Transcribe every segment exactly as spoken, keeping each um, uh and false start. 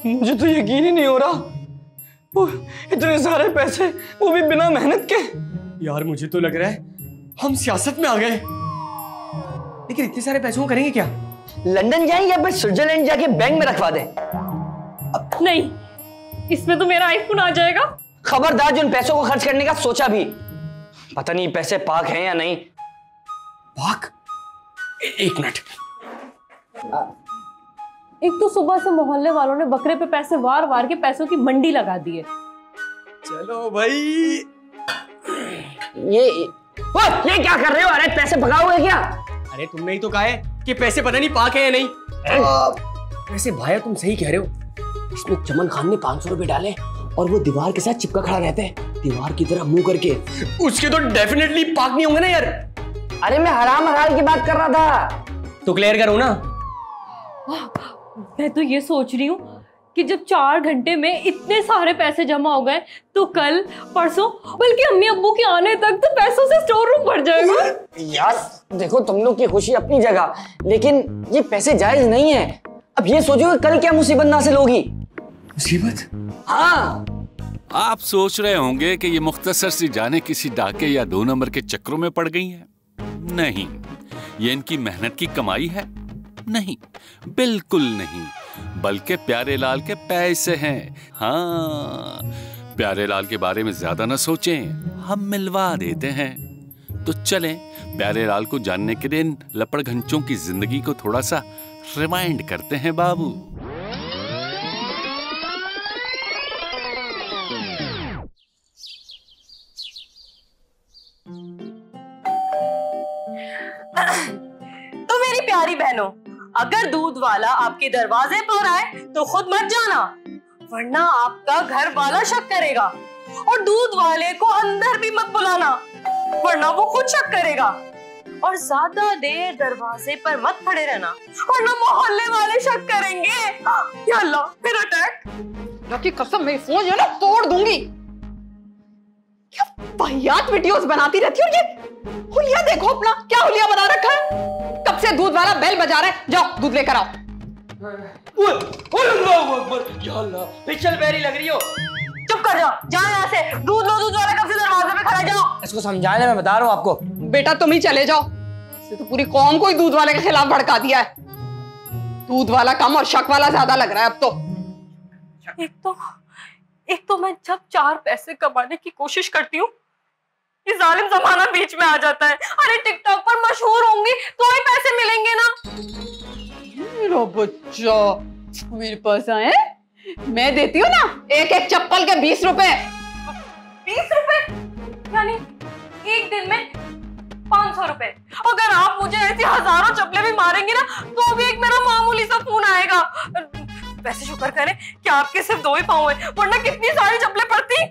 मुझे तो यकीन ही नहीं हो रहा, वो इतने सारे पैसे, वो भी बिना मेहनत के। यार मुझे तो लग रहा है हम सियासत में आ गए। लेकिन इतने सारे पैसों को करेंगे क्या? लंदन जाएं या फिर स्विट्जरलैंड जाके बैंक में रखवा दें? नहीं, इसमें तो मेरा आईफोन आ जाएगा। खबरदार जो इन पैसों को खर्च करने का सोचा भी, पता नहीं पैसे पाक हैं या नहीं। पाक? एक मिनट। एक तो सुबह से मोहल्ले वालों ने बकरे पे पैसे वार वार के पैसों की मंडी लगा दी है। चलो भाई। ये ओ, ये क्या कर रहे हो? अरे पैसे भगाओगे क्या? अरे तुमने ही तो कहा है कि पैसे पता नहीं पाक है या नहीं। वैसे भाई तुम सही कह रहे हो, इसमें चमन खान ने पांच सौ रुपए डाले और वो दीवार के साथ चिपका खड़ा रहता है, दीवार की तरह मुंह करके। उसके तो डेफिनेटली पाक नहीं होंगे ना यार। अरे मैं हराम हलाल की बात कर रहा था। तो क्लियर करो ना। मैं तो ये सोच रही हूँ कि जब चार घंटे में इतने सारे पैसे जमा हो गए तो कल परसों बल्कि अम्मी अब्बू के आने तक तो पैसों से स्टोर रूम भर जाएगा। यार देखो, तुम लोग की खुशी अपनी जगह, लेकिन ये पैसे जायज नहीं है। अब ये सोचो कल क्या मुसीबत नासिल होगी। मुसीबत? हाँ। आप सोच रहे होंगे कि ये मुख्तसर सी जाने किसी डाके या दो नंबर के चक्रों में पड़ गई हैं। नहीं, ये इनकी मेहनत की कमाई है। नहीं, बिल्कुल नहीं, बल्कि प्यारे लाल के पैसे हैं। हाँ, प्यारे लाल के बारे में ज्यादा न सोचें, हम मिलवा देते हैं। तो चलें प्यारे लाल को जानने के लिए इन लपड़ घंचों की जिंदगी को थोड़ा सा रिमाइंड करते हैं बाबू। तो मेरी प्यारी बहनों, अगर दूध वाला आपके दरवाजे पर आए तो खुद मत जाना, वरना आपका घर वाला शक करेगा। और दूध वाले को अंदर भी मत बुलाना, वरना वो खुद शक करेगा। और ज्यादा देर दरवाजे पर मत खड़े रहना, वरना मोहल्ले वाले शक करेंगे। या अल्लाह, फिर अटैक। की कसम, मेरी फोन जो है ना तोड़ दूंगी। क्या वाहियात वीडियोस बनाती रहती हो। ये हुलिया देखो अपना, क्या हुलिया बना रखा है। कब से दूध वाला बेल बजा रहा है, जाओ दूध लेकर आओ। या अल्लाह, पिछल पैरी लग रही हो। चुप कर जाओ, जाओ यहाँ से। दूध लो, दूध वाला कब से दरवाजे पे खड़ा। जाओ, इसको समझाने मैं बता रहा हूँ आपको। बेटा तुम ही चले जाओ, इसने तो पूरी कौम को ही दूध वाले के खिलाफ भड़का दिया है। दूध वाला कम और शक वाला ज्यादा लग रहा है अब तो। एक तो एक तो मैं जब चार पैसे कमाने की कोशिश करती हूँ, ये जालिम जमाना बीच में आ जाता है। अरे टिकटॉक पर मशहूर होंगी तो ही पैसे मिलेंगे ना। मेरा बच्चा, मेरे पास आए, मैं देती हूँ ना एक एक चप्पल के बीस रुपए। बीस रुपए यानी एक दिन में पाँच सौ रुपए। अगर आप मुझे ऐसी हजारों चप्पलें भी मारेंगे ना तो भी एक मेरा मामूली सा फोन आएगा। वैसे शुक्र करें कि आपके सिर्फ दो ही पाँव हैं, वरना कितनी सारी चप्पलें पड़ती।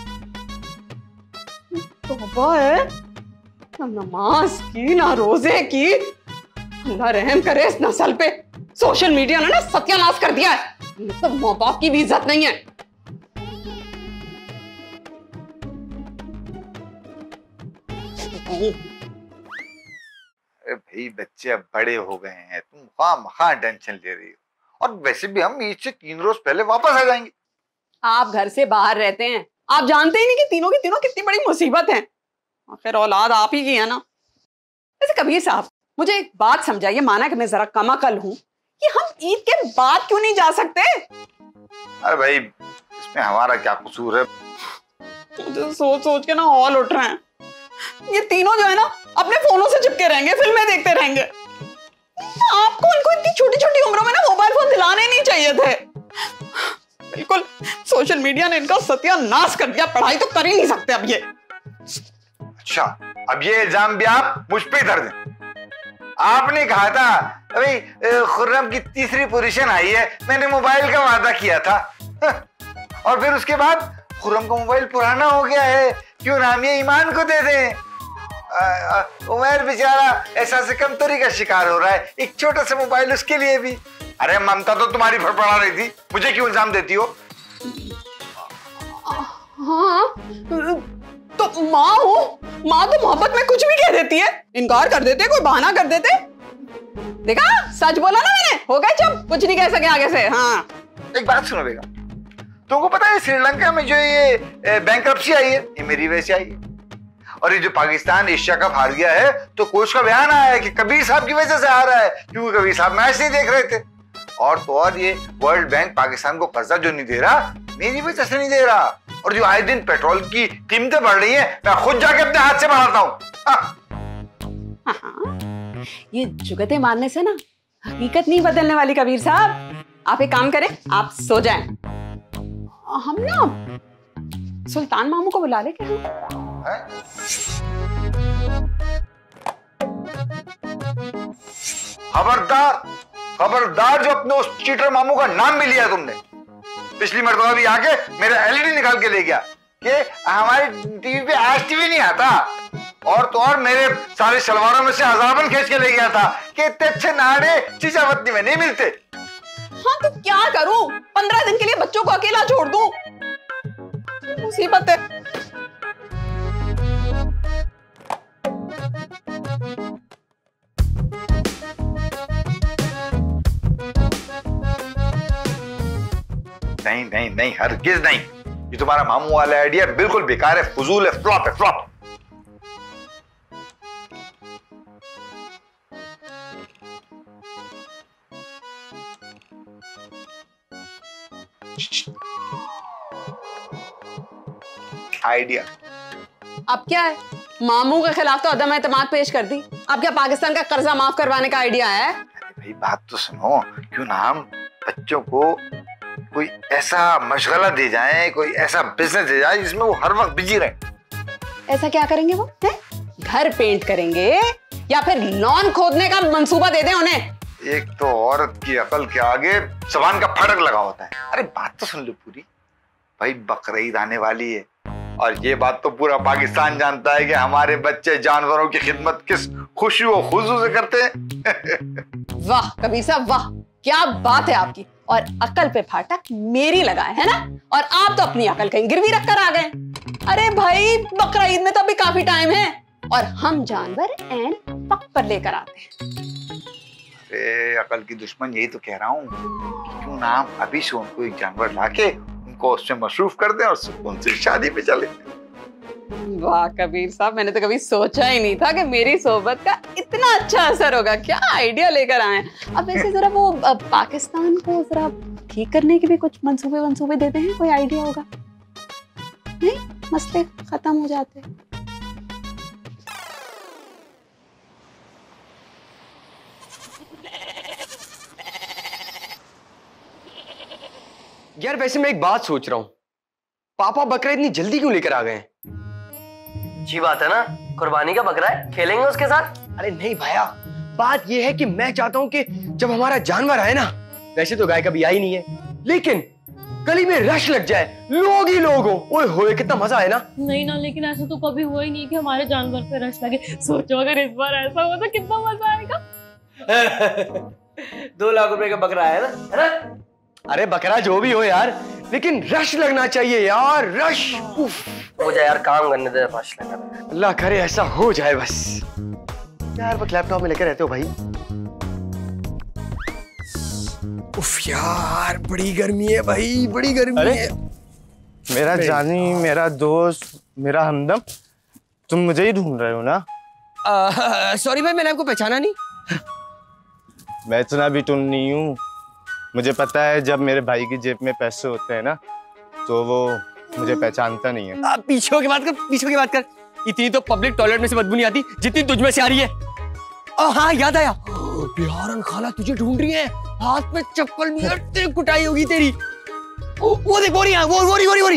तौबा है, ना नमाज की ना रोजे की। अल्लाह रहम करे इस नस्ल पे। सोशल मीडिया ने ना सत्यानाश कर दिया है। तो माँ बाप की भी इज्जत नहीं है। अरे भाई, बच्चे अब बड़े हो गए हैं, तुम खामखा टेंशन ले रही हो। और वैसे भी हम ईद से तीन रोज पहले वापस आ जाएंगे। आप घर से बाहर रहते हैं, आप जानते ही नहीं कि तीनों की तीनों कितनी बड़ी मुसीबत है। आखिर औलाद आप ही की है ना। वैसे कबीर साहब, मुझे एक बात समझाइए, माना कि मैं जरा कम अकल हूं, कि हम ईद के बाद क्यों नहीं जा सकते? अरे भाई, इसमें हमारा क्या कसूर है? मुझे सोच सोच के ना हौल उठ रहे हैं। ये तीनों जो है ना अपने फोनों से चिपके रहेंगे, फिल्में देखते रहेंगे। आपको उनको इतनी छोटी छोटी उम्रों में ना मोबाइल फोन दिलाने नहीं चाहिए थे। बिल्कुल, सोशल मीडिया ने इनका सत्यानाश कर दिया। पढ़ाई तो कर ही नहीं सकते अब ये। अच्छा, अब ये इल्जाम भी आप मुझ पे धर दें। आपने कहा था अभी खुर्रम की तीसरी पोजीशन आई है, मैंने मोबाइल का वादा किया था। और फिर उसके बाद खुर्रम का मोबाइल पुराना हो गया है, क्यों ना हम ये ईमान को दे दें। उमर बेचारा एहसास कमतरी का शिकार हो रहा है, एक छोटा सा मोबाइल उसके लिए भी। अरे ममता तो तुम्हारी फड़फड़ा रही थी, मुझे क्यों इल्जाम देती हो? हाँ तो माँ हो, माँ तो मोहब्बत में कुछ भी कह देती है, इनकार कर देते, कोई बहाना कर देते। देखा, सच बोला ना मैंने, हो गए चुप, कुछ नहीं कह सके आगे से। हाँ एक बात सुनो बेगा, तुमको पता है श्रीलंका में जो ये बैंकरप्सी आई है ये मेरी वजह से आई है, और ये जो पाकिस्तान एशिया कप हार गया है तो कोच का बयान आया है कि कबीर साहब की वजह से हारा है, क्योंकि कबीर साहब मैच नहीं देख रहे थे। और तो और ये वर्ल्ड बैंक पाकिस्तान को कर्जा जो नहीं दे रहा मेरी वजह से नहीं दे रहा, और जो आए दिन पेट्रोल की कीमतें बढ़ रही हैं मैं खुद जाके अपने हाथ से बढ़ाता हूँ। हाँ, ये जुगते मारने से ना हकीकत नहीं बदलने वाली कबीर साहब। आप एक काम करें, आप सो जाएं। हम ना सुल्तान मामू को बुला ले क्या? खबरदार खबरदार, जो अपने उस चीटर मामू का नाम भी लिया तुमने। पिछली मरतबा भी आके मेरा एलईडी निकाल के ले गया कि हमारी टीवी पे आज टीवी नहीं आता, और तो और मेरे सारे सलवारों में से हजारबन खींच के ले गया था कि इतने अच्छे नाड़े चीचावतनी में नहीं मिलते। हाँ तो क्या करूं, पंद्रह दिन के लिए बच्चों को अकेला छोड़ दूं? मुसीबत है। नहीं नहीं नहीं, हरगिज नहीं, ये तुम्हारा मामू वाला आइडिया बिल्कुल बेकार है, फजूल है, फ्लॉप है, फ्लॉप। आइडिया अब क्या है, मामू के खिलाफ तो अदम एतमाद पेश कर दी, अब क्या पाकिस्तान का कर्जा माफ करवाने का आइडिया है? अरे भाई बात तो सुनो, क्यों ना हम बच्चों को कोई ऐसा मशगला दे जाए, कोई ऐसा बिजनेस दे जाए जिसमें वो हर वक्त बिजी रहे। ऐसा क्या करेंगे वो है? घर पेंट करेंगे या फिर लॉन खोदने का मंसूबा दे दें उन्हें? एक तो औरत की अकल के आगे जबान का फड़क लगा होता है। अरे बात तो सुन लो पूरी, भाई बकरीद आने वाली है और ये बात तो पूरा पाकिस्तान जानता है कि हमारे बच्चे जानवरों की खिदमत किस खुशी और खुशू से करते हैं। वाह कबीर साहब वाह, क्या बात है आपकी। और अकल पे फाटक मेरी लगाए है ना, और आप तो अपनी अकल कहीं गिरवी रखकर आ गए। अरे भाई बकरा ईद में तो अभी काफी टाइम है, और हम जानवर एन पक पर लेकर आते हैं। अरे अकल की दुश्मन, यही तो कह रहा हूँ कि क्यों ना हम अभी से उनको एक जानवर लाके उनको उससे मसरूफ कर दें और उनसे शादी पे चले। वाह कबीर साहब, मैंने तो कभी सोचा ही नहीं था कि मेरी सोहबत का इतना अच्छा असर होगा। क्या आइडिया लेकर आए। अब वैसे जरा वो पाकिस्तान को जरा ठीक करने के भी कुछ मंसूबे मंसूबे देते हैं, कोई आइडिया होगा? नहीं, मसले खत्म हो जाते हैं। यार वैसे मैं एक बात सोच रहा हूँ, पापा बकरा इतनी जल्दी क्यों लेकर आ गए? अच्छी बात है ना, कुर्बानी का बकरा है, खेलेंगे उसके साथ। अरे नहीं भैया, बात यह है कि मैं चाहता हूँ कि जब हमारा जानवर आए ना, वैसे तो गाय कभी आई नहीं है, लेकिन गली में रश लग जाए, लोग ही लोग हो, ओए होए कितना मजा है ना। नहीं ना, लेकिन ऐसा तो कभी हुआ ही नहीं कि हमारे जानवर पे रश लगे। सोचो अगर इस बार ऐसा हो तो कितना मजा आएगा। दो लाख रुपए का बकरा है ना, है ना? अरे बकरा जो भी हो यार, लेकिन रश लगना चाहिए यार, रश। हो जाए यार, काम करने दे, रश लगा। अल्लाह करे ऐसा हो जाए बस। यार बस लैपटॉप में लेकर रहते हो भाई। उफ यार बड़ी गर्मी है भाई, बड़ी गर्मी है। मेरा जानी, मेरा दोस्त, मेरा हमदम, तुम मुझे ही ढूंढ रहे हो ना? सॉरी भाई, मैंने आपको पहचाना नहीं। मैं इतना भी तुम नहीं हूँ। मुझे पता है जब मेरे भाई की जेब में पैसे होते हैं ना, तो वो मुझे पहचानता नहीं है। आ, पीछे की बात कर, पीछे की बात कर। इतनी तो पब्लिक टॉयलेट में से बदबू नहीं आती जितनी तुझ में से आ रही है। ओ हाँ याद आया, बिहारन खाला तुझे ढूंढ रही है, हाथ में चप्पल नहीं है, तेरी कुटाई होगी तेरी। ओ, वो देख वो रही है, वो वो रही वो रही वो रही।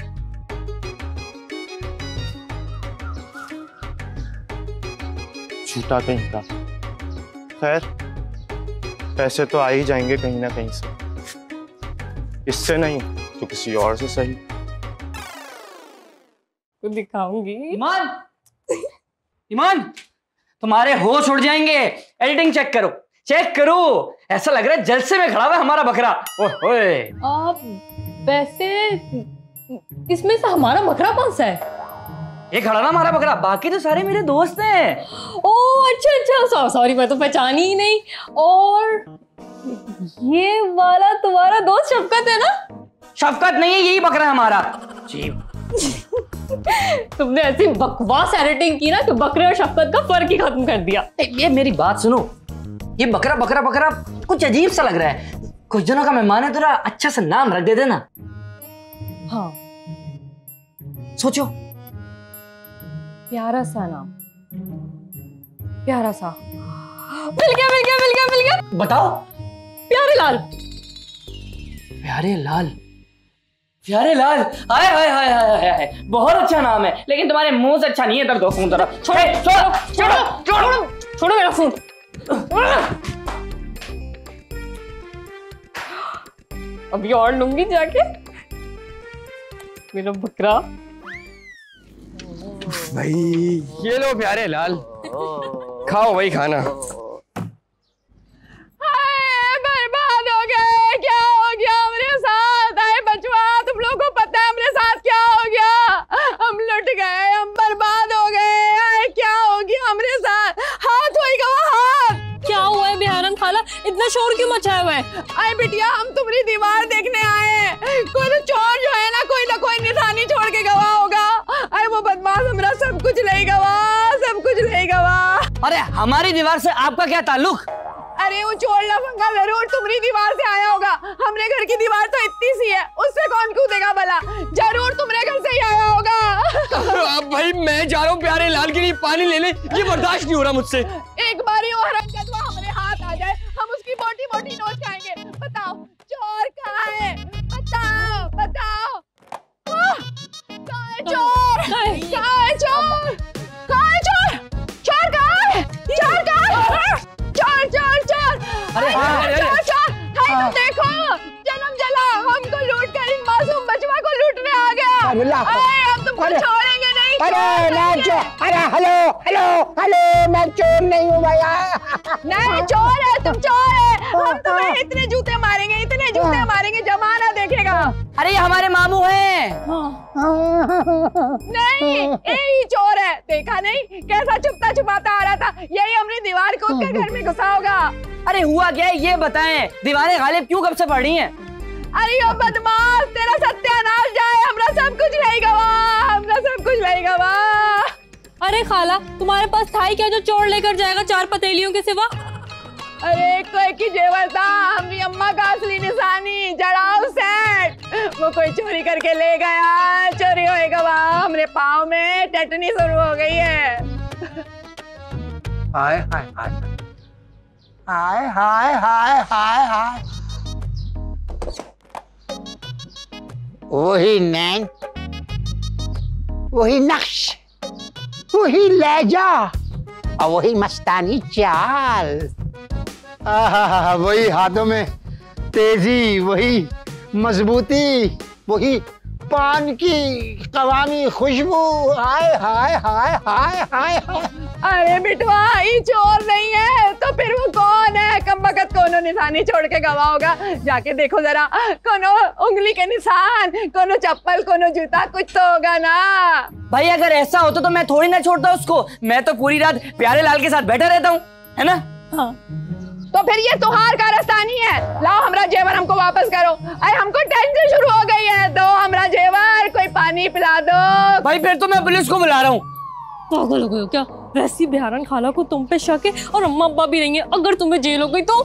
छूटा कहीं का। खैर पैसे तो आ ही जाएंगे कहीं ना कहीं से, इससे नहीं तो किसी और से सही। तो दिखाऊंगी। ईमान, ईमान, तुम्हारे होश उड़ जाएंगे। एडिटिंग चेक करो, चेक करो, ऐसा लग रहा है जलसे में खड़ा हुआ है हमारा बकरा। ओए आप वैसे इसमें से हमारा बकरा कौन सा है? ये खड़ा ना हमारा बकरा, बाकी तो सारे मेरे दोस्त हैं। ओह अच्छा अच्छा, सॉरी मैं तो पहचानी ही नहीं। और ये वाला तुम्हारा दोस्त शफकत है ना? शफकत नहीं है, यही बकरा है हमारा। जी। तुमने ऐसी बकवास एडिटिंग की ना कि बकरे और शफकत का फर्क ही खत्म कर दिया। ये मेरी बात सुनो, ये बकरा बकरा बकरा कुछ अजीब सा लग रहा है। कुछ दिनों का मेहमान है, थोड़ा अच्छा सा नाम रख दे देना। हाँ, सोचो। प्यारा सा नाम, प्यारा सा। मिल गया मिल गया मिल गया मिल गया। बताओ। प्यारे लाल। प्यारे लाल, प्यारे लाल, हाय हाय हाय हाय हाय, बहुत अच्छा नाम है, लेकिन तुम्हारे मुंह से अच्छा नहीं है। इधर दो फोन जरा। छोड़ो छोड़ो छोड़ो छोड़ो छोड़ो मेरा फोन। अभी और लूंगी जाके मेरा बकरा। भाई ये लो प्यारे लाल, खाओ भाई खाना। बर्बाद हो गए, क्या हो गया मेरे साथ? आए बचवा, तुम लोगों को पता है मेरे साथ क्या हो गया? हम लुट गए, हम बर्बाद हो गए। आए क्या हो गया मेरे साथ? हाथ होएगा वो हाथ। क्या हुआ है बिहारन खाला, इतना शोर क्यों मचाया हुआ है? आए बिटिया, हम तुम्हारी दीवार देखने आए। कोई चोर जो है ना, कोई ना कोई निशानी छोड़ के गवा होगा। आए वो बदमाश हमारा सब कुछ ले गवा, सब कुछ ले गवा। अरे हमारी दीवार से आपका क्या ताल्लुक? अरे वो चोर लफंगा जरूर तुम्हारी दीवार से आया होगा। हमरे घर की दीवार तो इतनी सी है, उससे कौन कूदेगा भला? जरूर तुम्हारे घर से ही आया होगा। अब भाई मैं जा रहा हूँ प्यारे लाल के लिए पानी लेने, ये बर्दाश्त नहीं हो रहा मुझसे। एक बारी और हरकत हमारे हाथ आ जाए, हम उसकी मोटी मोटी नोट खाएंगे। बताओ चोर कहाँ है? बताओ बताओ। कहाँ है चोर? कहाँ है चोर? कहाँ है चोर? चोर कहाँ है? चोर कहाँ है? चोर चोर चोर। अरे चोर चोर। हाय तुम देखो, जन्म जला, हमको लूट कर इन मासूम बचवा को लूटने आ गया। अरे अब तुमको छोड़ेंगे नहीं। अरे मैं चोर, अरे हेलो हेलो हेलो, मैं चोर नहीं हूँ भैया। नहीं चोर है, तुम चोर है। हम तुम्हें इतने जूते मारेंगे, इतने जूते मारेंगे, जमाना देखेगा। अरे ये हमारे मामू हैं। नहीं, यही चोर है। देखा नहीं कैसा छुपता छुपाता आ रहा था? यही हमने दीवार कूद कर घर में घुसा होगा। अरे हुआ क्या है ये बताएं, दीवारें गालिब क्यों कब से पड़ रही हैं? अरे यो बदमाश, तेरा सत्यानाश जाए, हमरा सब कुछ नहीं गवा, हमरा सब कुछ नहीं गवा। अरे खाला, तुम्हारे पास था ही क्या जो चोर लेकर जाएगा चार पतेलियों के सिवा? अरे कोई की जेवर था, हमारी अम्मा का असली निशानी जड़ाऊ सेट, वो कोई चोरी करके ले गया। चोरी होएगा वहाँ, हमरे पाँव में टेटनी शुरू हो गई है। हाय हाय हाय हाय हाय हाय हाय हाय। वही नैन, वही नक्श, वही लहजा और वही मस्तानी चाल। आहा, वही हाथों में तेजी, वही मजबूती, वही पान की कवामी खुशबू। हाय हाय हाय हाय हाय हाय। अरे बिटवा, ये चोर नहीं है तो फिर वो कौन है? कमबख्त कोनो निशानी छोड़ के गवा होगा। जाके देखो जरा, कोनो उंगली के निशान, कोनो चप्पल, कोनो जूता, कुछ तो होगा ना। भाई अगर ऐसा होता तो मैं थोड़ी ना छोड़ता उसको, मैं तो पूरी रात प्यारे लाल के साथ बैठा रहता हूँ, है ना? हाँ। तो फिर ये तुहार कारस्तानी है। लाओ हमरा जेवर हमको वापस करो। अरे हमको टेंशन शुरू हो गई है, दो हमरा जेवर, कोई पानी पिला दो। भाई फिर तो मैं पुलिस को बुला रहा हूँ। पागल हो गए हो क्या? वैसी बिहारन खाला को तुम पे शक है और अम्मा अब्बा भी नहीं है। अगर तुम्हें जेल हो गई तो?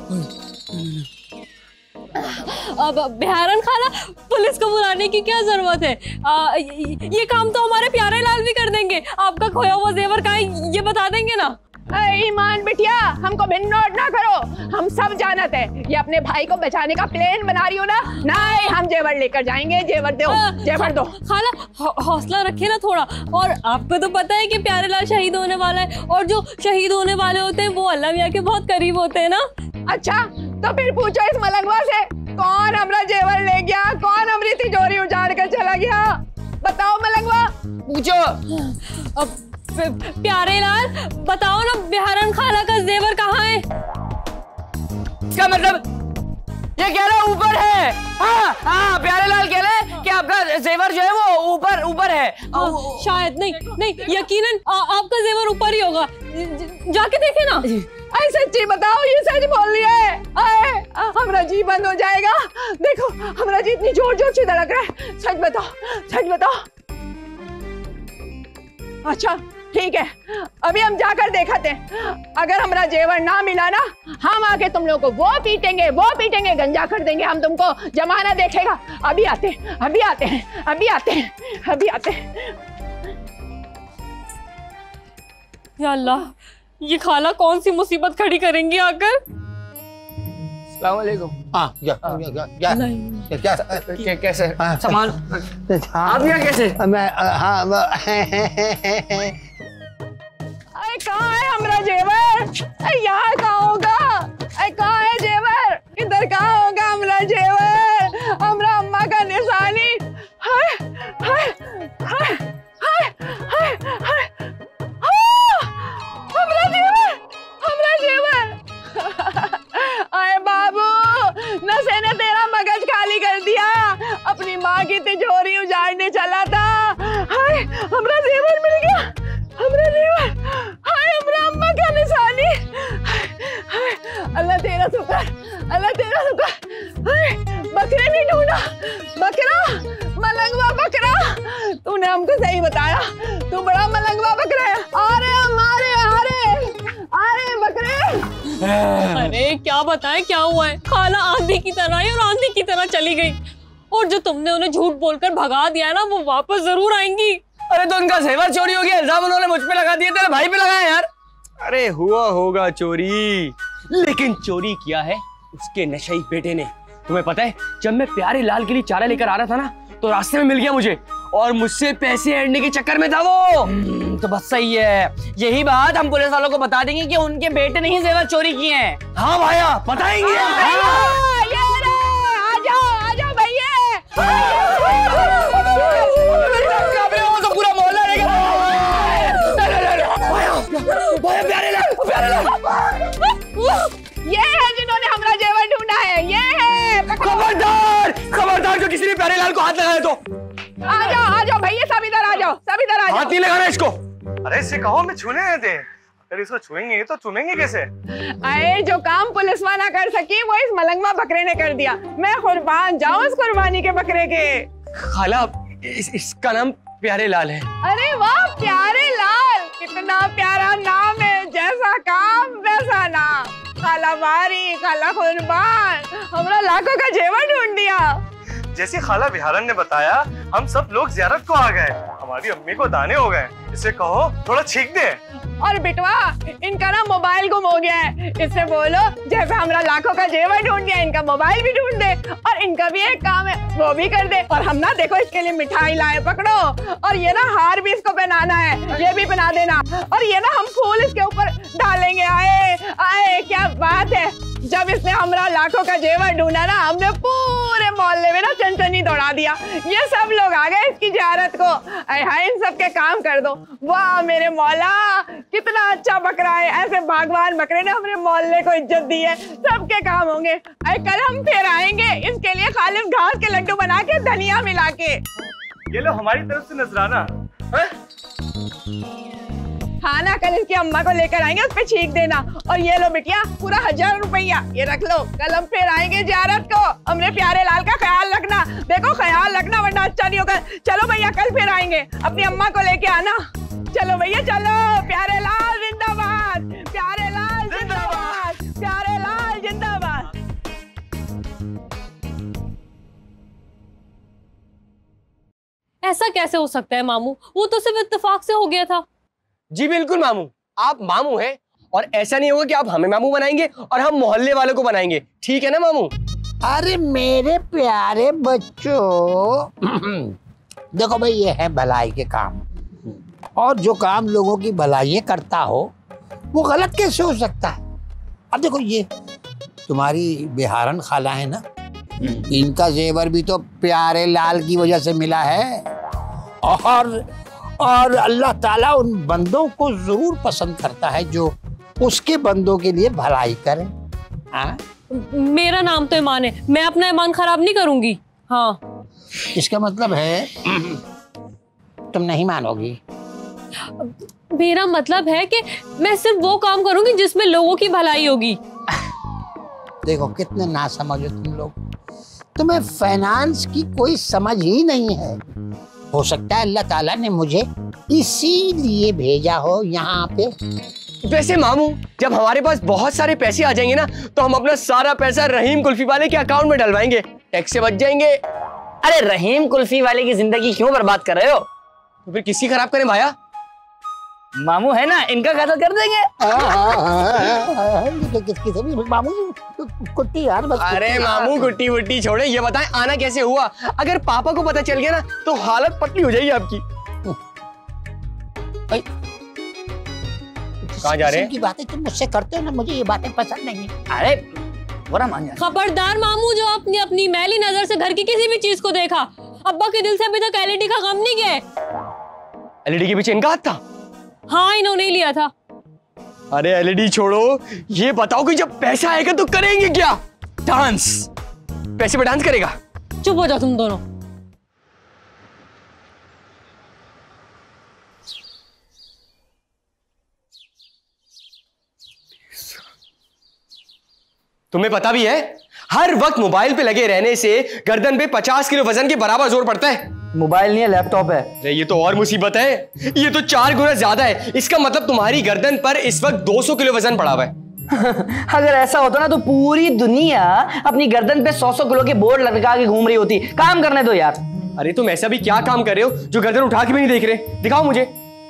अब बिहारन खाला, पुलिस को बुलाने की क्या जरूरत है? आ, ये काम तो हमारे प्यारे लाल भी कर देंगे। आपका खोया हुआ जेवर कहाँ है ये बता देंगे ना। ईमान बिटिया, हमको भिन्नोट ना करो, हम सब जानते हैं ये अपने भाई को बचाने का प्लान बना रही हो ना। नहीं, हम जेवर लेकर जाएंगे। जेवर दो, जेवर दो। खाला हौसला रखे ना थोड़ा। और आपको तो पता है कि प्यारे लाल शहीद होने वाला है, और जो शहीद होने वाले होते हैं वो अल्लाह मियां के बहुत करीब होते हैं ना। अच्छा, तो फिर पूछो इस मलंगवा से, कौन हमरा जेवर ले गया? कौन हमारी तिजोरी उजाड़ कर चला गया? बताओ मलंगवा, पूछो। अब प्यारे लाल बताओ ना, बिहारन खाला का जेवर कहाँ है? इसका मतलब ये कह रहा है ऊपर है। हाँ हाँ प्यारे लाल कह रहे हैं कि आपका जेवर जो है वो ऊपर ऊपर है। आ, शायद नहीं नहीं यकीनन आ, आपका जेवर ऊपर ही होगा। ज, जाके देखे ना। अरे सच्ची बताओ, ये सच बोल रही है? अरे हमारा जी बंद हो जाएगा। देखो हमारा जी इतनी जोर जोर से धड़क रहा है। सच बताओ, सच बताओ। अच्छा ठीक है, अभी हम जाकर देखाते हैं। अगर हमारा जेवर ना मिला ना, हम आके तुम लोगों को वो पीटेंगे वो पीटेंगे, गंजा कर देंगे हम तुमको, जमाना देखेगा। अभी आते हैं, अभी आते हैं, अभी आते हैं, अभी आते हैं। या अल्लाह, ये खाला कौन सी मुसीबत खड़ी करेंगी आकर। अस्सलाम वालेकुम। हाँ क्या क्या क्या नहीं क्या क्या कैसे सामान आप यहाँ कैसे? मैं हाँ अरे कहाँ है हमारा जेवर? अरे यहाँ कहाँ होगा? अरे कहाँ है जेवर? इधर कहाँ होगा हमारा जेवर? हमारा अम्मा का निशानी। हाय हाय हाय हाय हाय हाय हमारा जेवर, हमारा जेवर। अरे बाबू, नशे ने तेरा मगज खाली कर दिया। अपनी माँ की तिजोरी उजाड़ने चला था। हाय हमारा जेवर मिल गया, हमारा जेवर। हाय हमारा अम्मा का निशानी। हाय अल्लाह तेरा शुक्र, अल्लाह तेरा शुक्र। हाय बकरे नहीं ढूंढा, बकरा, मलंगवा बकरा। तूने हमको सही बताया, तू बड़ा मलंगवा बकरा है। अरे हमारे अरे अरे बकरे। अरे क्या बताएं क्या हुआ है। खाला आंधी की तरह आई और आंधी की तरह चली गई। और जो तुमने उन्हें झूठ बोलकर भगा दिया है ना, वो वापस जरूर आएंगी। अरे तो उनका जेवर चोरी हो गया, इल्जाम उन्होंने मुझ पे लगा दिए, तेरे भाई पे लगाया यार। अरे हुआ होगा चोरी, लेकिन चोरी किया है उसके नशई बेटे ने। तुम्हें पता है, जब मैं प्यारे लाल के लिए चारा लेकर आ रहा था ना, तो रास्ते में मिल गया मुझे और मुझसे पैसे ऐंठने के चक्कर में था वो। तो बस सही है, यही बात हम पुलिस वालों को बता देंगे कि उनके बेटे ने ही जेवर चोरी किए हैं। हाँ भाया बताएंगे। पूरा मोहल्ला ये है जिन्होंने हमारा जेवर ढूंढा है, ये है। खबरदार, खबरदार जो किसी ने प्यारे लाल को हाथ लगाया तो। आ जाओ आ जाओ भैया, सब इधर आ जाओ, सब इधर आ जाओ। हाथ नहीं लगाना इसको। अरे इससे कहो मैं छूने नहीं दे। अगर इसको छुएंगे तो चुनेंगे कैसे? अरे जो काम पुलिस वाला कर सकी वो इस मलंगवा बकरे ने कर दिया। मैं कुर्बान जाऊं उस कुर्बानी के बकरे के। खाला इस, इसका नाम प्यारे लाल है। अरे वाह प्यारे लाल, कितना प्यारा नाम है। जैसा काम वैसा नाम। खाला मारी, खाला कुर्बान, हमारा लाखों का जेवर ढूंढ दिया। जैसे खाला बिहारन ने बताया, हम सब लोग ज़ियारत को आ गए। हमारी अम्मी को दाने हो गए। इसे कहो थोड़ा छींक दे। और बिटवा, इनका ना मोबाइल गुम हो गया है। इससे बोलो जैसे हमारा लाखों का जेवर ढूंढ दिया, इनका मोबाइल भी ढूंढ दे। और इनका भी एक काम है, वो भी कर दे। और हम ना देखो इसके लिए मिठाई लाए, पकड़ो। और ये ना हार भी इसको पहनाना है, ये भी पहना देना। और ये ना हम फूल इसके ऊपर डालेंगे। आए आए क्या बात है। जब इसने हमारा लाखों का जेवर ढूंढा ना, हमने पूरे मोहल्ले में ना चनचनी दौड़ा दिया। ये सब लोग आ गए इसकी ज़ियारत को। अरे हाय इन सब के काम कर दो। वाह मेरे मौला, कितना अच्छा बकरा है। ऐसे भगवान बकरे ने हमारे मोहल्ले को इज्जत दी है। सबके काम होंगे। अरे कल हम फिर आएंगे इसके लिए, खालिस घास के लड्डू बना के, धनिया मिला के। ये लो हमारी तरफ से नजराना। खाना कल इसकी अम्मा को लेकर आएंगे, उस पे छींक देना। और ये लो बिटिया पूरा हजार रुपया, ये रख लो। कल हम फिर आएंगे ज़ियारत को। हमने प्यारे लाल का ख्याल रखना, देखो ख्याल रखना वरना अच्छा नहीं होगा। चलो भैया कल फिर आएंगे, अपनी अम्मा को लेके आना। चलो भैया चलो। प्यारे लाल जिंदाबाद, प्यारे लाल जिंदाबाद, प्यारे लाल जिंदाबाद। ऐसा कैसे हो सकता है मामू, वो तो सिर्फ इत्तेफाक से हो गया था। जी बिल्कुल मामू, आप मामू हैं और ऐसा नहीं होगा कि आप हमें मामू बनाएंगे और हम मोहल्ले वालों को बनाएंगे। ठीक है ना मामू? अरे मेरे प्यारे बच्चों, देखो भाई ये है भलाई के काम। और जो काम लोगों की भलाई करता हो वो गलत कैसे हो सकता है? अब देखो ये तुम्हारी बिहारन खाला है ना, इनका जेवर भी तो प्यारे लाल की वजह से मिला है। और और अल्लाह ताला उन बंदों को जरूर पसंद करता है जो उसके बंदों के लिए भलाई करें। हाँ मेरा नाम तो ईमान है, मैं अपना ईमान खराब नहीं करूंगी। हाँ, इसका मतलब है तुम नहीं मानोगी। मेरा मतलब है कि मैं सिर्फ वो काम करूंगी जिसमें लोगों की भलाई होगी। देखो कितने ना समझो तुम लोग, तुम्हें फाइनेंस की कोई समझ ही नहीं है। हो सकता है अल्लाह ताला ने मुझे इसीलिए भेजा हो यहाँ पे। वैसे मामू, जब हमारे पास बहुत सारे पैसे आ जाएंगे ना, तो हम अपना सारा पैसा रहीम कुल्फी वाले के अकाउंट में डलवाएंगे, टैक्स से बच जाएंगे। अरे रहीम कुल्फी वाले की जिंदगी क्यों बर्बाद कर रहे हो? तो फिर किसी खराब करें भाया? मामू है ना, इनका कत्ल कर देंगे। किसी भी मामू कुट्टी यार बस। अरे मामू गुट्टी वुट्टी छोड़े, ये बताएं आना कैसे हुआ? अगर पापा को पता चल गया ना तो हालत पतली हो जाएगी आपकी। कहाँ जा रहे हैं? की बातें तुम मुझसे करते हो ना, मुझे ये बातें पसंद नहीं है। अरे बुरा मान जा। खबरदार मामू, जो आपने अपनी मैली नजर से घर की किसी भी चीज को देखा, अब्बा के दिल से अभी तक एलईडी का गम नहीं गया। एलईडी के पीछे इनका हाथ था? हाँ, इन्होंने ही लिया था। अरे एलईडी छोड़ो, ये बताओ कि जब पैसा आएगा तो करेंगे क्या? डांस? पैसे पे डांस करेगा? चुप हो जाओ तुम दोनों। तुम्हें पता भी है, हर वक्त मोबाइल पे लगे रहने से गर्दन पे पचास किलो वजन के बराबर जोर पड़ता है। मोबाइल नहीं है, लैपटॉप है। अरे ये तो और मुसीबत है, ये तो चार गुना ज्यादा है। इसका मतलब तुम्हारी गर्दन पर इस वक्त दो सौ किलो वजन पड़ा हुआ है। अगर ऐसा होता ना तो पूरी दुनिया अपनी गर्दन पे सौ सौ किलो के बोर्ड लटका के घूम रही होती। काम करने दो यार। अरे तुम ऐसा भी क्या काम कर रहे हो जो गर्दन उठा के भी नहीं देख रहे? दिखाओ मुझे।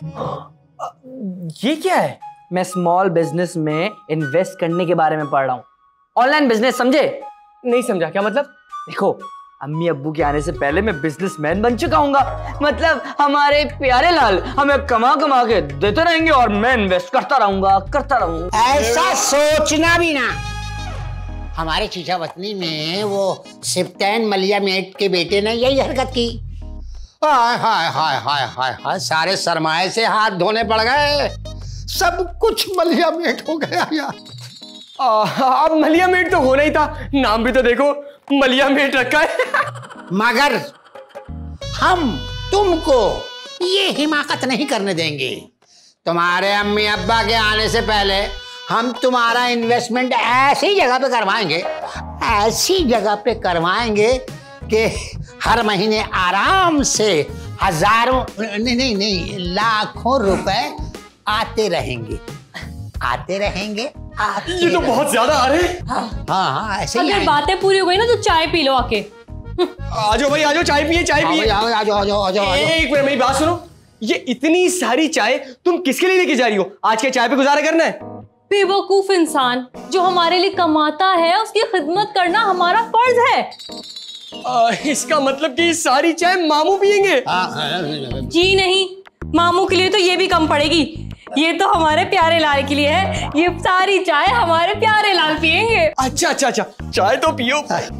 ये क्या है? मैं स्मॉल बिजनेस में इन्वेस्ट करने के बारे में पढ़ रहा हूँ। ऑनलाइन बिजनेस, समझे? नहीं समझा, क्या मतलब? देखो, अम्मी अब्बू के आने से पहले मैं बिजनेसमैन बन चुका हूँ। मतलब हमारे प्यारे लाल हमें कमा कमा के देते रहेंगे और मैं इन्वेस्ट करता रहूंगा करता रहूंगा। ऐसा सोचना भी ना। हमारे चीचा वतनी में वो सिप्तैन मलिया मेट के बेटे ने यही हरकत की। हाय हाय हाय हाय हाय हाय, सारे सरमाए से हाथ धोने पड़ गए, सब कुछ मलिया मेट हो गया यार। अब मलिया मेट तो होना ही था, नाम भी तो देखो मलिया मेट रखा है। मगर हम तुमको ये हिमाकत नहीं करने देंगे। तुम्हारे अम्मी अब्बा के आने से पहले हम तुम्हारा इन्वेस्टमेंट ऐसी जगह पे करवाएंगे, ऐसी जगह पे करवाएंगे कि हर महीने आराम से हजारों नहीं नहीं नहीं लाखों रुपए आते रहेंगे आते रहेंगे आते ये तो बहुत ज्यादा आ रहे। हाँ हाँ हाँ ऐसे ही। अगर बातें पूरी हो गई ना तो चाय पी लो आके। आ जाओ भाई, आ जाओ, चाय पिए चाय पिए। आ जाओ आ जाओ आ जाओ आ जाओ। एक मिनट मेरी बात सुनो, ये इतनी सारी चाय तुम किसके लिए लेके जा रही हो? आज के चाय पे गुजारा करना है? बेवकूफ इंसान, जो हमारे लिए कमाता है उसकी खिदमत करना हमारा फर्ज है। आ, इसका मतलब कि सारी चाय मामू पियेंगे? जी नहीं, मामू के लिए तो ये भी कम पड़ेगी। ये तो हमारे प्यारे लाल के लिए है, ये सारी चाय हमारे प्यारे लाल पियेंगे। अच्छा अच्छा अच्छा, चाय तो पियो।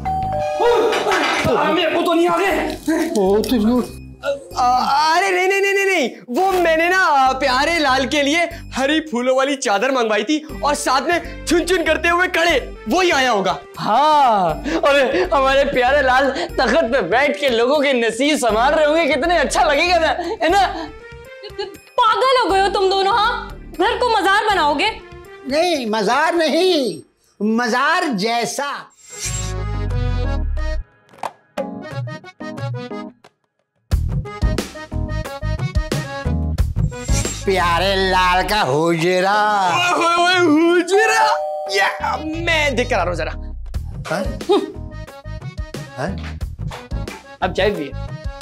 वो तो नहीं आ गए। अरे नहीं नहीं नहीं नहीं, वो मैंने ना प्यारे लाल के लिए हरी फूलों वाली चादर मंगवाई थी और साथ में चुन चुन करते हुए कड़े, वो ही आया होगा। हाँ, अरे हमारे प्यारे लाल तख्त पे बैठ के लोगों के नसीब संभाल रहे होंगे, कितने अच्छा लगेगा ना, है ना? पागल हो गए हो तुम दोनों? हाँ, घर को मजार बनाओगे? नहीं, मजार नहीं, मजार जैसा। प्यारे लाल का हुजरा। हुजरा? या मैं देख कर आ रहा हूं जरा। अब चाय पिए।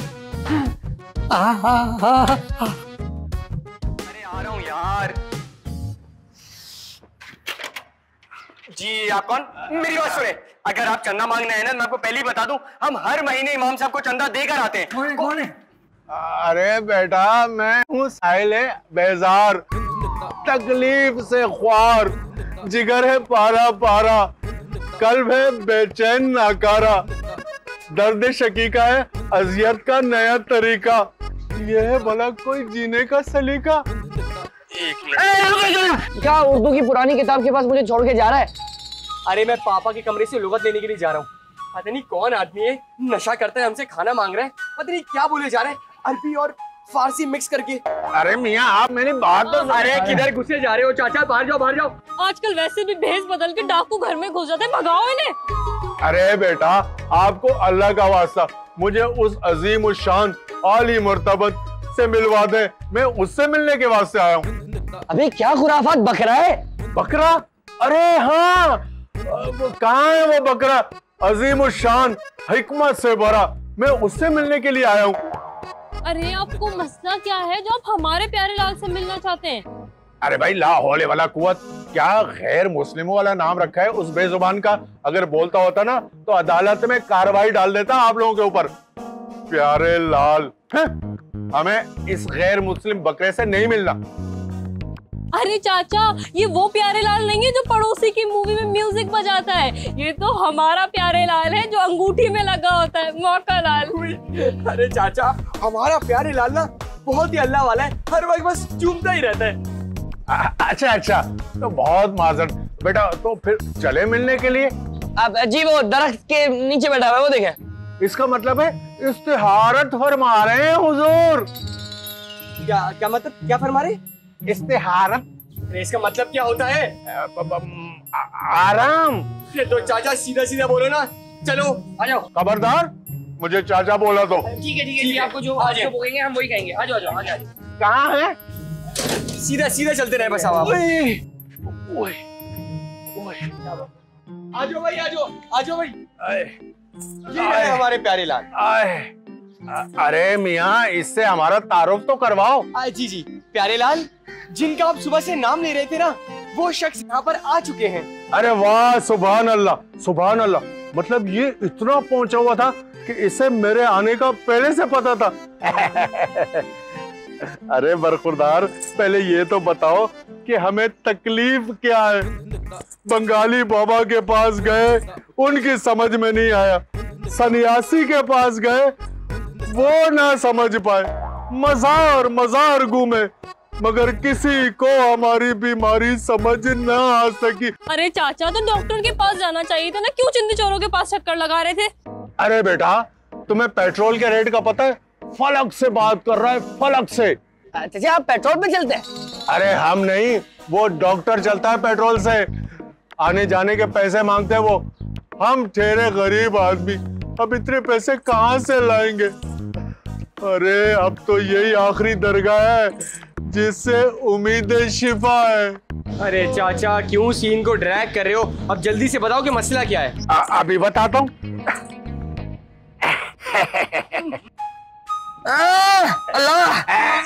अरे आ रहा हूं यार। जी आप कौन? मेरी बात सुने, अगर आप चंदा मांगना है ना, मैं आपको पहले ही बता दूं, हम हर महीने इमाम साहब को चंदा देकर आते हैं। कौन है? कौन है? अरे बेटा, मैं हूँ साहिल बेजार, तकलीफ से ख्वार, जिगर है पारा पारा, कल्ब है बेचैन नाकारा, दर्द शकीका है अजियत का नया तरीका, ये है भला कोई जीने का सलीका। क्या उर्दू की पुरानी किताब के पास मुझे छोड़ के जा रहा है? अरे मैं पापा के कमरे से लुगत लेने के लिए जा रहा हूँ। पता नहीं कौन आदमी है, नशा करता है, हमसे खाना मांग रहा है, पता नहीं क्या बोले जा रहा है, अरबी और फारसी मिक्स करके। अरे मियाँ आप मेरी बात तो। अरे किधर घुसे जा रहे हो चाचा, बाहर जाओ बाहर जाओ। आजकल वैसे भी भेष बदल के डाकू घर में घुस जाते हैं, भगाओ इन्हें। अरे बेटा आपको अल्लाह का वास्ता मुझे उस अजीम उस शान आली मर्तबत से मिलवा दे, मैं उससे मिलने के वास्ते आया हूँ। अभी क्या खुराफात बक रहा है? बकरा? अरे हाँ, कहाँ है वो बकरा? अजीम उस शान हिकमत से भरा, मैं उससे मिलने के लिए आया हूँ। अरे आपको मसला क्या है जो आप हमारे प्यारे लाल से मिलना चाहते हैं? अरे भाई ला हौले वाला कुव्वत, क्या गैर मुस्लिमों वाला नाम रखा है उस बेजुबान का? अगर बोलता होता ना तो अदालत में कार्रवाई डाल देता आप लोगों के ऊपर। प्यारे लाल, हमें इस गैर मुस्लिम बकरे से नहीं मिलना। अरे चाचा, ये वो प्यारे लाल नहीं है जो पड़ोसी की मूवी में म्यूजिक बजाता है, ये तो हमारा प्यारे लाल है जो अंगूठी में लगा होता है, मौका लाल। अरे चाचा, हमारा प्यारे लाल ना बहुत ही अल्लाह वाला है, हर वक्त बस चूमता ही रहता है। अच्छा अच्छा, तो बहुत माजर बेटा, तो फिर चले मिलने के लिए। अब जी वो दरख्त के नीचे बैठा हुआ है, वो देखें। इसका मतलब है इस्तिहारत फरमा रहे हैं हुजूर। क्या क्या मतलब, क्या फरमा रहे? इस्तिहारत? इसका मतलब क्या होता है? आराम। तो चाचा सीधा सीधा बोलो ना, चलो आ जाओ। खबरदार, मुझे चाचा बोला तो। ठीक है ठीक है, आपको जो आपको बोलेंगे हम वही कहेंगे। आ जाओ आ जाओ आ जाओ। कहाँ है? सीधा सीधा चलते रहे बस। आप आ जाओ भाई, आ जाओ आ जाओ भाई। ये है हमारे प्यारे लाल। अरे मियाँ, इससे हमारा तारुफ तो करवाओ। जी जी, प्यारे लाल जिनका आप सुबह से नाम ले रहे थे ना, वो शख्स यहाँ पर आ चुके हैं। अरे वाह, सुभान अल्लाह सुभान अल्लाह। मतलब ये इतना पहुंचा हुआ था कि इसे मेरे आने का पहले से पता था। अरे बरखुरदार, पहले ये तो बताओ कि हमें तकलीफ क्या है? बंगाली बाबा के पास गए, उनकी समझ में नहीं आया। सन्यासी के पास गए, वो ना समझ पाए। मजार मजार घूमे, मगर किसी को हमारी बीमारी समझ न आ सकी। अरे चाचा, तो डॉक्टर के पास जाना चाहिए था ना, क्यों चिंदी चोरों के पास चक्कर लगा रहे थे? अरे बेटा, तुम्हें पेट्रोल के रेट का पता है? फलक से बात कर रहा है, फलक से। चाचा आप पेट्रोल पे चलते हैं? अरे हम नहीं, वो डॉक्टर चलता है पेट्रोल से। आने जाने के पैसे मांगते हैं वो। हम ठहरे गरीब आदमी, अब इतने पैसे कहाँ से लाएंगे? अरे अब तो यही आखिरी दरगाह है जिससे उम्मीद शिफा है। अरे चाचा, क्यों सीन को ड्रैग कर रहे हो? अब जल्दी से बताओ कि मसला क्या है। आ, अभी बताता हूँ। अल्लाह,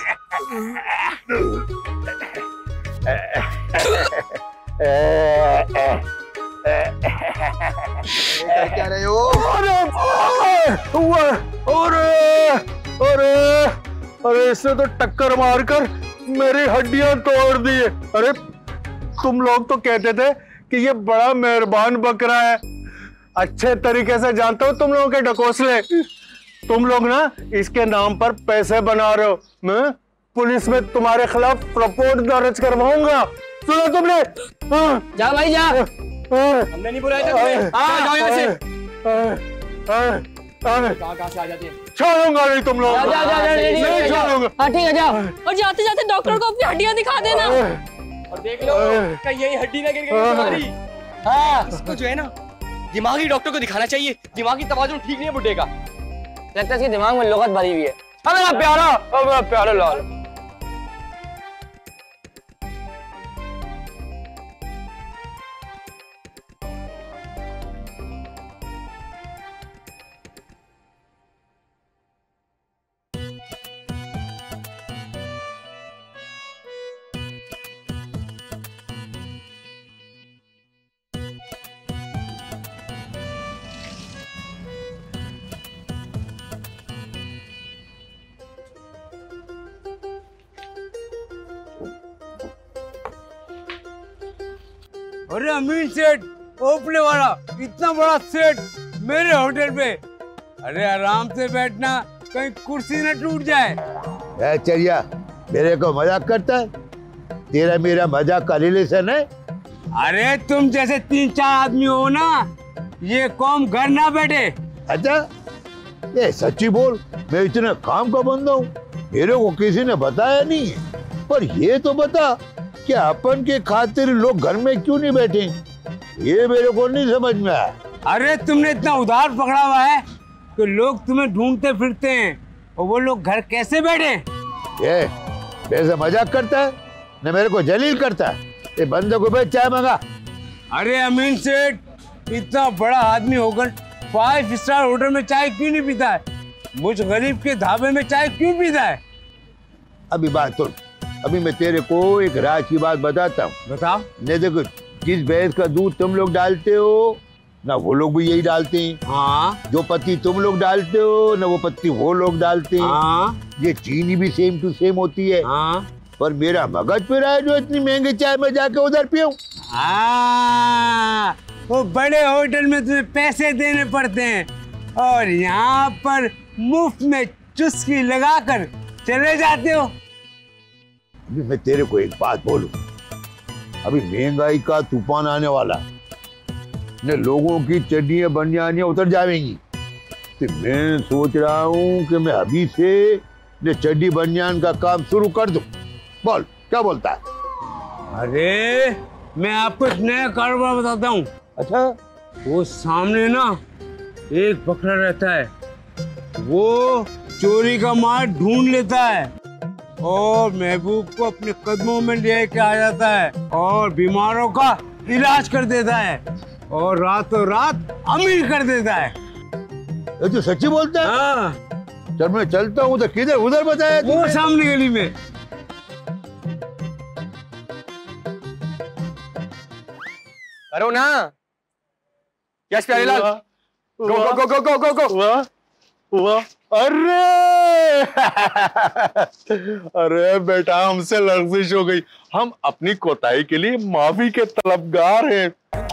क्या रहे हो? अरे अरे अरे, इसने तो टक्कर मारकर मेरी हड्डियां तोड़ दी है। अरे तुम लोग तो कहते थे कि ये बड़ा मेहरबान बकरा है। अच्छे तरीके से जानता हूँ तुम लोगों के ढकोसले। तुम लोग ना इसके नाम पर पैसे बना रहे हो। मैं पुलिस में तुम्हारे खिलाफ रिपोर्ट दर्ज करवाऊंगा। सुनो तुमने? जा भाई जा। हमने नहीं बुलाया था तुम्हें। जाओ यहाँ से। कहाँ कहाँ से आ जाते हैं? छोड़ूंगा नहीं तुम लोग। जा, जा, जा, नहीं, नहीं, नहीं छोड़ूंगा। हाँ ठीक है, जाओ। और जाते जाते डॉक्टर को अपनी हड्डियां दिखा देना। और देख लो कहीं यही हड्डी ना गिर गई तुम्हारी। हाँ, इसको जो है ना दिमागी डॉक्टर को दिखाना चाहिए। दिमागी तवाज़ुन ठीक नहीं है बुड्ढे का। लगता है इसके दिमाग में लुगत भरी हुई है। अरे मेरा प्यारा, अरे मेरा प्यारा लाल। अरे अमीन सेठ, ओपले वाला इतना बड़ा सेठ मेरे होटल पे। अरे आराम से बैठना, कहीं कुर्सी न टूट जाए। ए चरिया, मेरे को मजाक करता है? तेरा मेरा मजाक का रिलेशन है? अरे तुम जैसे तीन चार आदमी हो ना, ये कौम घर ना बैठे। अच्छा, ये सच्ची बोल, मैं इतने काम का बंदा हूँ, मेरे को किसी ने बताया नहीं है। पर ये तो बता कि अपन के खातिर लोग घर में क्यों नहीं बैठे, ये मेरे को नहीं समझ में आया। अरे तुमने इतना उधार पकड़ा हुआ है कि लोग तुम्हें ढूंढते फिरते हैं, और वो लोग घर कैसे बैठे? ये वैसे मजाक करता है न मेरे को जलील करता है। ये बंदे को भाई चाय मंगा। अरे अमीन सेठ, इतना बड़ा आदमी होकर फाइव स्टार होटल में चाय क्यों नहीं पीता है? मुझ गरीब के ढाबे में चाय क्यों पीता है? अभी बात सुन, अभी मैं तेरे को एक राज की बात बताता हूँ। बताओ। नहीं देखो, जिस भैंस का दूध तुम लोग डालते हो ना वो लोग भी यही डालते हैं। हाँ। जो पत्ती तुम लोग डालते हो ना वो पत्ती वो लोग डालते हैं। हाँ। ये चीनी भी सेम टू सेम होती है। हाँ। पर मेरा मगज पे रहा है जो इतनी महंगी चाय में जाके उधर पीऊं। हाँ, वो बड़े होटल में तुम्हें पैसे देने पड़ते हैं और यहाँ पर मुफ्त में चुस्की लगाकर चले जाते हो। अभी मैं तेरे को एक बात बोलूं, अभी महंगाई का तूफान आने वाला ने लोगों की चड्डियां बनियानियां उतर जाएंगी, तो मैं सोच रहा हूँ कि मैं अभी से ने चड्डी बनियान का काम शुरू कर दूं। बोल क्या बोलता है? अरे मैं आपको एक नया कारोबार बताता हूँ। अच्छा? वो सामने ना एक बकरा रहता है, वो चोरी का माल ढूंढ लेता है और महबूब को अपने कदमों में लेके आ जाता है और बीमारों का इलाज कर देता है और रातों रात अमीर कर देता है। ये तो सच्ची बोलता है? हाँ। चल मैं चलता हूँ। तो किधर? उधर बताया? वो सामने गली में। करो ना। Yes Pyarelal, go go go go go go. वाह वाह, अरे अरे बेटा, हमसे लर्जिश हो गई। हम अपनी कोताही के लिए माफी के तलबगार हैं।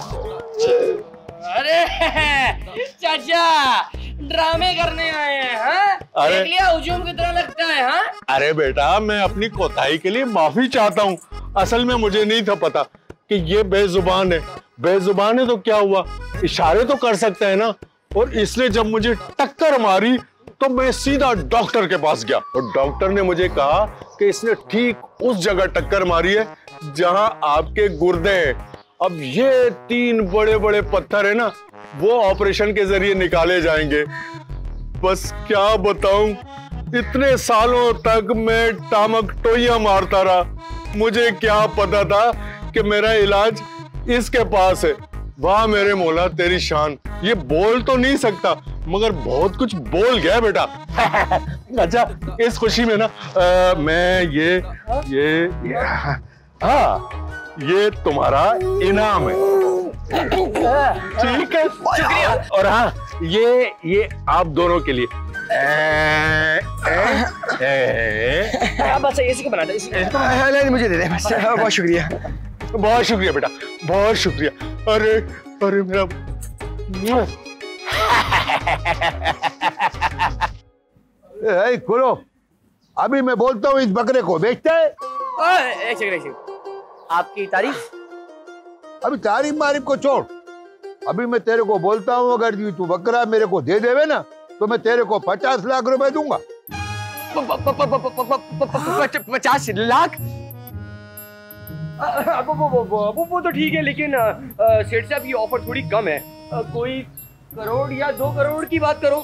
अरे चाचा, ड्रामे करने आए हैं? हाँ? अरे देख लिया हुजूम की तरह लगता है। हाँ? अरे बेटा, मैं अपनी कोताही के लिए माफी चाहता हूँ। असल में मुझे नहीं था पता कि ये बेजुबान है। बेजुबान है तो क्या हुआ, इशारे तो कर सकते हैं ना। और इसने जब मुझे टक्कर मारी तो मैं सीधा डॉक्टर के पास गया और डॉक्टर ने मुझे कहा कि इसने ठीक उस जगह टक्कर मारी है जहां आपके गुर्दे हैं। अब ये तीन बड़े बड़े पत्थर है ना, वो ऑपरेशन के जरिए निकाले जाएंगे। बस क्या बताऊं, इतने सालों तक मैं टामक टोइया मारता रहा। मुझे क्या पता था कि मेरा इलाज इसके पास है। वाह मेरे मौला तेरी शान। ये बोल तो नहीं सकता मगर बहुत कुछ बोल गया बेटा। अच्छा, इस खुशी में ना आ, मैं ये ये, ये हाँ, ये तुम्हारा इनाम है। ठीक है, शुक्रिया। और हाँ, ये ये आप दोनों के लिए। ए, ए, ए, बस इसी को बना दे, इसी को मुझे दे दे बस। बहुत शुक्रिया, बहुत शुक्रिया बेटा, बहुत शुक्रिया। अरे अरे मेरा ए, खोलो। अभी मैं बोलता हूँ, इस बकरे को बेचता है? एक सेकंड, एक सेकंड। आपकी तारीफ? अभी तारीफ मारीफ को छोड़। अभी मैं तेरे को बोलता हूँ, अगर तू बकरा मेरे को दे देवे ना तो मैं तेरे को पचास लाख रुपए दूंगा। पचास लाख? वो वो वो वो वो तो ठीक है, लेकिन सेठ साहब ये ऑफर थोड़ी कम है। आ, कोई करोड़ या दो करोड़ की बात करो।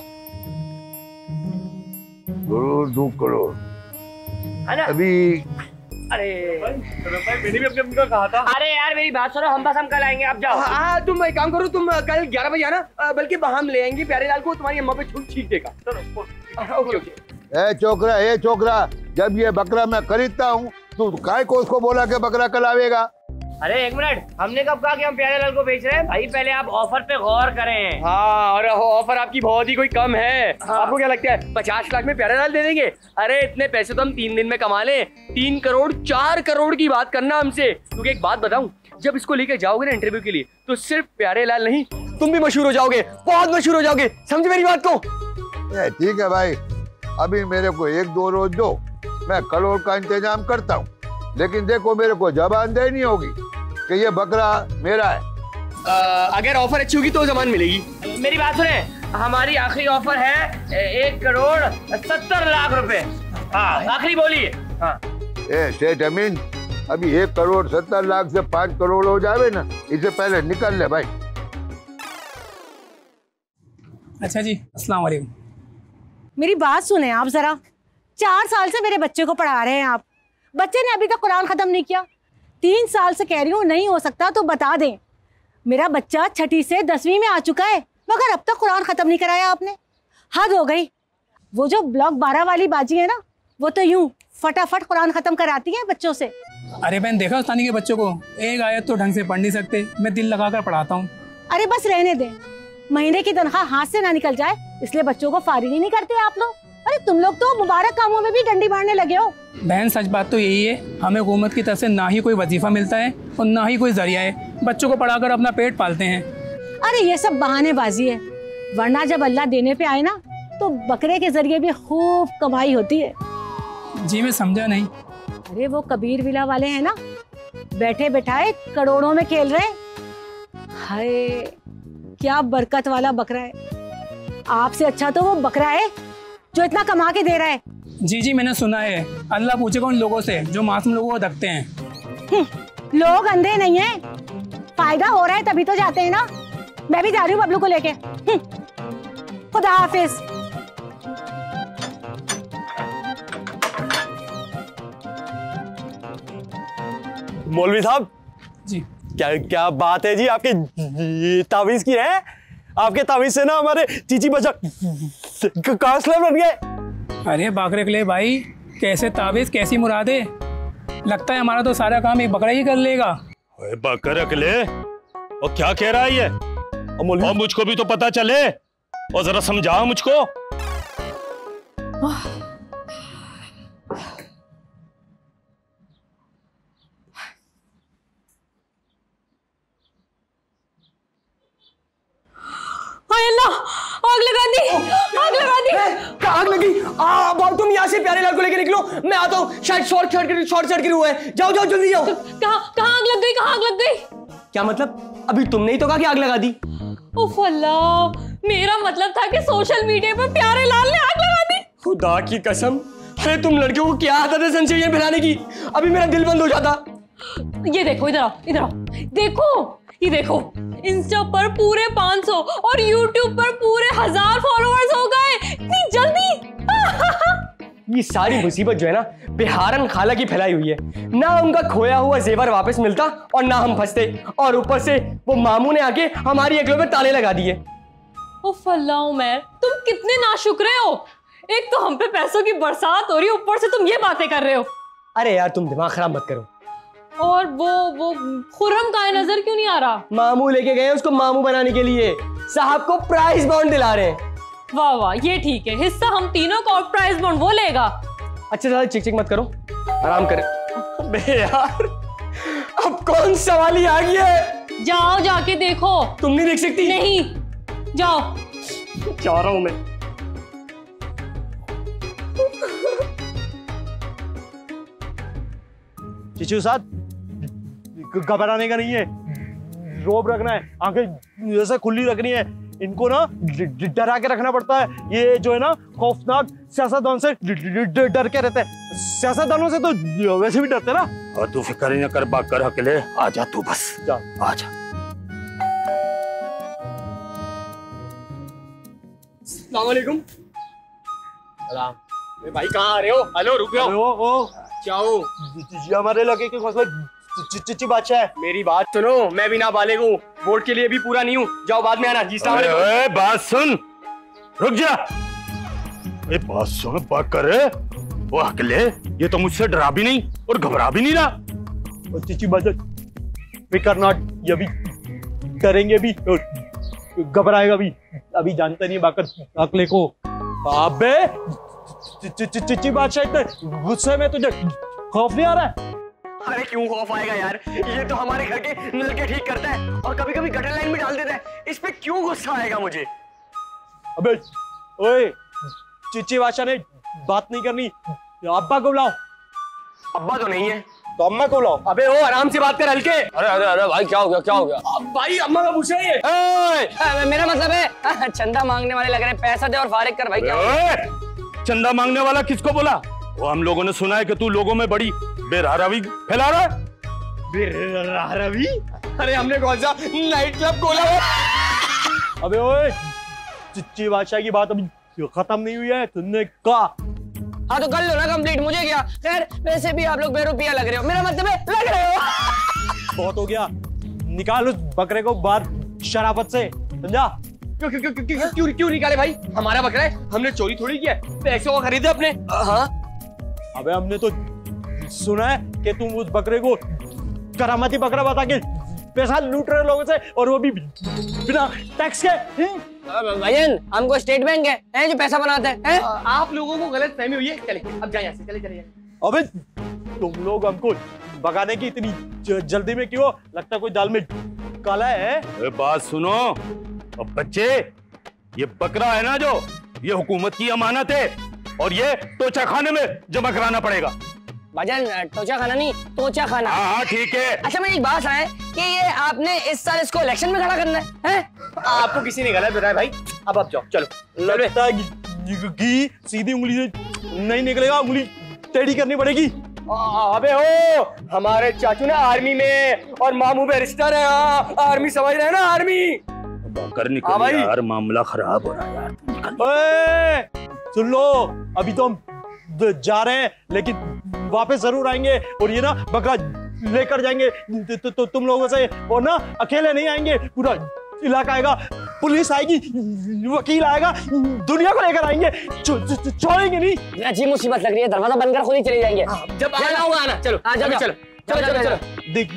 करोड़ दो करोड़ है ना? अभी अरे मैंने भी अपने मुझे कहा था। अरे यार मेरी बात सुनो, हम बस हम कल आएंगे, आप जाओ। हाँ, तुम एक काम करो, तुम कल ग्यारह बजे आना, बल्कि हम ले आएंगे प्यारेलाल को, तुम्हारी अम्मा पे छूट ठीक देगा। Okay okay. ए छोकरा, ए छोकरा, जब ये बकरा मैं खरीदता हूँ तो काय को उसको बोला कि बकरा कल आवेगा? अरे एक मिनट, हमने कब कहा कि हम प्यारेलाल को बेच रहे हैं? भाई पहले आप ऑफर पे गौर करें। हाँ, और ऑफर आपकी बहुत ही कोई कम है। हाँ। आपको क्या लगता है पचास लाख में प्यारेलाल दे देंगे? अरे इतने पैसे तो हम तीन दिन में कमा लें। तीन करोड़ चार करोड़ की बात करना हमसे। क्योंकि एक बात बताऊं, जब इसको लेके जाओगे ना इंटरव्यू के लिए, तो सिर्फ प्यारेलाल नहीं, तुम भी मशहूर हो जाओगे, बहुत मशहूर हो जाओगे। समझे मेरी बात को? ठीक है भाई, अभी मेरे को एक दो रोज दो, मैं करोड़ का इंतजाम करता हूँ। लेकिन देखो, मेरे को जबान देनी होगी। कि ये बकरा मेरा है। आ, अगर ऑफर अच्छी होगी तो जमान मिलेगी। मेरी बात सुने, हमारी आखिरी ऑफर है एक करोड़ सत्तर लाख रुपए। हाँ आखिरी बोलिए। हाँ ए सेठ अमीन, अभी एक करोड़ सत्तर लाख से पांच करोड़ हो जावे ना, इससे पहले निकल ले भाई। अच्छा जी, अस्सलाम वालेकुम। मेरी बात सुने आप जरा, चार साल से मेरे बच्चे को पढ़ा रहे हैं आप, बच्चे ने अभी तक कुरान खत्म नहीं किया। तीन साल से कह रही हूँ नहीं हो सकता तो बता दें। मेरा बच्चा छठी से दसवीं में आ चुका है मगर अब तक कुरान खत्म नहीं कराया आपने। हद हो गई। वो जो ब्लॉक बारह वाली बाजी है ना, वो तो यूं फटाफट कुरान खत्म कराती है बच्चों से। अरे बहन देखा उस्तानी के बच्चों को, एक आयत तो ढंग से पढ़ नहीं सकते, मैं दिल लगाकर पढ़ाता हूँ। अरे बस रहने दें, महीने की तनख्वाह हाथ से ना निकल जाए इसलिए बच्चों को फारिग ही नहीं करते आप लोग। अरे तुम लोग तो मुबारक कामों में भी डंडी मारने लगे हो। बहन सच बात तो यही है, हमें हुकूमत की तरफ से ना ही कोई वजीफा मिलता है और ना ही कोई जरिया है, बच्चों को पढ़ाकर अपना पेट पालते हैं। अरे ये सब बहानेबाजी है, वरना जब अल्लाह देने पे आए ना तो बकरे के जरिए भी खूब कमाई होती है। जी मैं समझा नहीं। अरे वो कबीर विला वाले हैं ना, बैठे बैठाए करोड़ों में खेल रहे। हाय क्या बरकत वाला बकरा है। आपसे अच्छा तो वो बकरा है जो इतना कमा के दे रहा है। जी जी मैंने सुना है, अल्लाह पूछेगा उन लोगों से जो मासूम लोगों को धकते हैं। लोग अंधे नहीं हैं, फायदा हो रहा है तभी तो जाते हैं ना। मैं भी जा रही हूँ बबलू को लेके। खुदा हाफिज। मौलवी साहब जी क्या क्या बात है जी, आपके तावीज की है? आपके तावीज से ना हमारे चीची बच्चा कांसलर बन गए। अरे बाकरे के लिए भाई, कैसे तावीज कैसी मुरादे, लगता है हमारा तो सारा काम एक बकरा ही कर लेगा। बकरा के लिए और क्या कह रहा है ये? और मुझको भी तो पता चले और जरा समझा मुझको। आग लगा दी, आग लगा दी। आग लगी? आ, अब तुम यहाँ से प्यारे लाल को लेके निकलो, मैं आता हूँ। शायद शॉर्ट सर्किट शॉर्ट सर्किट हुआ है। जाओ जाओ जल्दी जाओ। कहाँ कहाँ आग लग गई, कहाँ आग लग गई? क्या मतलब? अभी तुमने ही तो कहा कि आग लगा दी। उफ अल्लाह, मेरा मतलब था कि सोशल मीडिया पर प्यारे लाल ने आग लगा दी। खुदा की कसम, अरे तुम लड़कियों को क्या आदत है सेंसेशन फैलाने की? अभी मेरा दिल बंद हो जाता। ये देखो, इधर आओ, इधर आओ, देखो ये देखो, इंस्टा पर पूरे पाँच सौ और यूट्यूब पर पूरे हजार फॉलोअर्स हो गए इतनी जल्दी। ये सारी मुसीबत जो है ना बिहारन खाला की फैलाई हुई है। ना उनका खोया हुआ जेवर वापस मिलता और ना हम फंसते, और ऊपर से वो मामू ने आके हमारी अकलों में ताले लगा दिए। उफ अल्लाह उमर, तुम कितने नाशुक्रे हो। एक तो हम पे पैसों की बरसात हो रही है, ऊपर से तुम ये बातें कर रहे हो। अरे यार तुम दिमाग खराब मत करो। और वो वो खुर्रम का नजर क्यों नहीं आ रहा? मामू लेके गए उसको मामू बनाने के लिए, साहब को प्राइस बॉन्ड दिला रहे हैं। वाह वाह, ये ठीक है, हिस्सा हम तीनों का और प्राइस बॉन्ड वो लेगा। अच्छा ज्यादा चिक चिक मत करो, आराम करे। अबे यार अब कौन सवाल ही आ गया है। जाओ जाके देखो। तुम नहीं देख सकती? नहीं, जाओ। जा रहा हूं मैं। चिचू साहब घबराने का नहीं है, रोब रखना है, आंखें जैसे खुली रखनी है। इनको ना डरा के रखना पड़ता है। ये जो है ना खौफनाक सियासतदान से डर के रहते हैं। सियासतदानों से तो वैसे भी डरते ना। और तू फिक्र ही न कर, बात कर अकेले आ जा तू, बस जा आ जा। अस्सलाम वालेकुम। सलाम। भाई कहाँ आ रहे हो? हेलो रुक जाओ। ओ, ओ, क्या हो? हमारे इलाके के कौशल चिच्ची बादशाह है। मेरी बात सुनो, मैं भी नाबालिग हूँ, वोट के लिए भी पूरा नहीं हूँ। जाओ बाद में आना। जी सलाम अलैकुम। बात सुन, रुक जा। ए, बात सुन, बात कर। वो अकेले ये तो मुझसे डरा भी नहीं और घबरा भी नहीं रहा। और चिच्ची बादशाह फिकर नॉट, ये भी डरेंगे भी और घबराएगा भी। अभी जानता नहीं बाकर अकले को। अबे चिच्ची बादशाह इतने गुस्से में तुझे खौफ नहीं आ रहा है? अरे क्यों खौफ आएगा यार, ये तो हमारे घर के नल के ठीक करता है और कभी कभी गटर लाइन में डाल देता है। इस पे क्यों गुस्सा आएगा मुझे? अबे ओए, चिच्ची बादशाह ने बात नहीं करनी, अब्बा को बुलाओ। अब्बा तो नहीं है, तो अम्मा को लाओ। अबे ओ आराम से बात कर हल्के। अरे अरे अरे भाई क्या हो गया क्या हो गया? भाई अम्मा का पूछ रही है। ओए, मेरा मतलब है चंदा मांगने वाले लग रहे हैं, पैसा दे और फारिग कर भाई। क्या हो गया? चंदा मांगने वाला किसको बोला? वो हम लोगों ने सुना है कि तू लोगों में बड़ी बेरहरावी फैला रहा है। बेरहरावी? अरे हमने कौन सा नाइट क्लब खोला है? अबे ओए, चिच्ची बादशाह की बात अभी खत्म नहीं हुई है, तुमने कहा। हाँ तो कर लो ना कंप्लीट, मुझे क्या। खैर वैसे भी आप लोग बेरुपया लग रहे हो, मेरा मतलब है लग रहे हो। बहुत हो गया, निकाल उस बकरे को बाहर शराफत से, समझा? क्यों क्यों क्यों क्यों क्यों क्यों निकाले भाई? हमारा बकरा है, हमने चोरी थोड़ी किया, पैसे को खरीदे अपने। हाँ अबे हमने तो सुना है कि तुम उस बकरे को करामाती बकरा बता के पैसा लूट रहे लोगों से, और वो भी बिना टैक्स के। भैया हमको स्टेट बैंक है, है जो पैसा बनाते हैं है? आप लोगों को गलत फहमी हुई है। चले अब जाए यहाँ से, चले चले। अबे तुम लोग हमको भगाने की इतनी जल्दी में क्यों? लगता कोई दाल में काला है। ए, बात सुनो अब बच्चे, ये बकरा है ना जो, ये हुकूमत की अमानत है और ये तोचा खाने में जमा कराना पड़ेगा। भाईजान टोचा खाना नहीं, तोचा खाना। हाँ हाँ ठीक है। अच्छा मेरी एक बात है कि ये आपने इस साल इसको इलेक्शन में खड़ा करना है, है? आपको किसी ने गलत बताया भाई। अब आप जाओ, चलो। लगता है घी सीधी उंगली से नहीं निकलेगा, उंगली टेढ़ी करनी पड़ेगी। अबे हो, हमारे चाचू ने आर्मी में और मामू बैरिस्टर है। आर्मी समझ रहे हैं ना, आर्मी। कर निकल यार, मामला खराब हो रहा है ए, यार। सुन लो, अभी तो हम जा रहे हैं लेकिन वापस जरूर आएंगे, और ये ना बकरा लेकर जाएंगे तो, तो, तो तुम लोगों से, और ना अकेले नहीं आएंगे, पूरा इलाका आएगा, पुलिस आएगी, वकील आएगा, दुनिया को लेकर आएंगे, छोड़ेंगे नहीं। अजीब मुसीबत लग रही है, दरवाजा बंद कर खुद ही चले जाएंगे। जब आना होगा आना। चलो चलो चलो चलो चलो चलो देख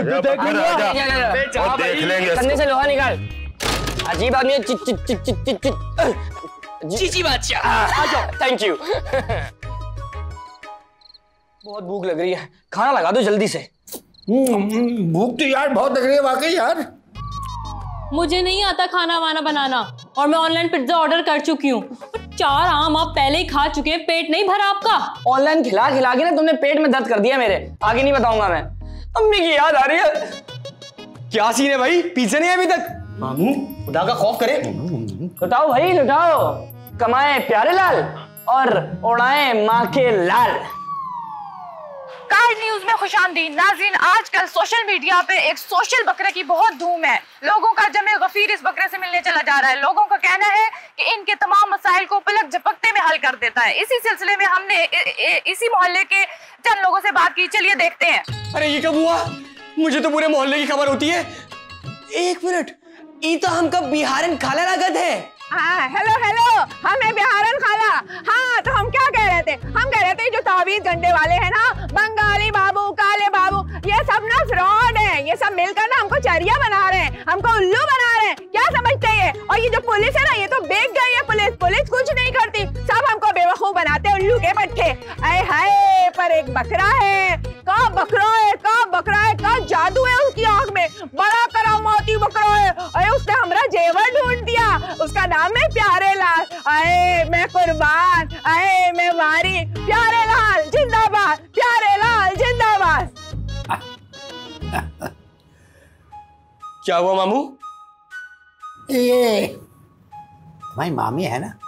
देख लेंगे। कंधे से लोहा निकाल। अजीब आदमी है। चिच चिच चिच चिच चिच चीची बादशाह, आ जाओ। Thank you. बहुत भूख लग रही है, खाना लगा दो जल्दी से। भूख तो यार बहुत लग रही है वाकई यार। मुझे नहीं आता खाना वाना बनाना, और मैं ऑनलाइन पिज्जा ऑर्डर कर चुकी हूँ। चार आम आप पहले ही खा चुके हैं, पेट नहीं भरा आपका। ऑनलाइन खिला खिला के ना तुमने पेट में दर्द कर दिया मेरे, आगे नहीं बताऊंगा मैं। अम्मी की याद आ रही है। क्या सीन है भाई? पिज्जा नहीं है अभी तक? मामू खुदा का खौफ करे। लुटाओ भाई लुटाओ, कमाए प्यारे लाल और उड़ाए माँ के लाल। काज न्यूज में खुशामदीद नाज़रीन। आजकल सोशल मीडिया पे एक सोशल बकरे की बहुत धूम है। लोगों का जमे गफीर इस बकरे से मिलने चला जा रहा है। लोगों का कहना है कि इनके तमाम मसाइल को पलक झपकते में हल कर देता है। इसी सिलसिले में हमने इ, इ, इसी मोहल्ले के चंद लोगों से बात की, चलिए देखते हैं। अरे ये कब हुआ? मुझे तो पूरे मोहल्ले की खबर होती है। एक मिनट, ये तो हम कब बिहारन खाला लागत है। हाँ, हेलो हेलो, हमें बिहारन खाला। हाँ तो हम क्या कह रहे थे? हम कह रहे थे जो तावीज गंडे वाले हैं ना, बंगाली बाबू, काले बाबू, ये सब ना फ्रॉड है। ये सब मिलकर ना हमको चरिया बना रहे हैं, हमको उल्लू बना रहे हैं। क्या समझते हैं? और ये जो पुलिस है ना, ये तो बेच गई है पुलिस। पुलिस कुछ नहीं करती, सब हमको बेवकूफ बनाते हैं, उल्लू के पट्टे। अरे हाय, पर एक बकरा है। का बकरा है, का बकरा है, का जादू है उसकी आंख में। बड़ा करामाती बकरा है। अरे उसने हमारा जेवर ढूंढ दिया। उसका नाम है प्यारे लाल। अरे मैं कुर्बान, अरे मैं वारी। प्यारे लाल जिंदाबाद, प्यारे लाल जिंदाबाद। क्या हुआ मामू? ये तुम्हारी मामी है ना,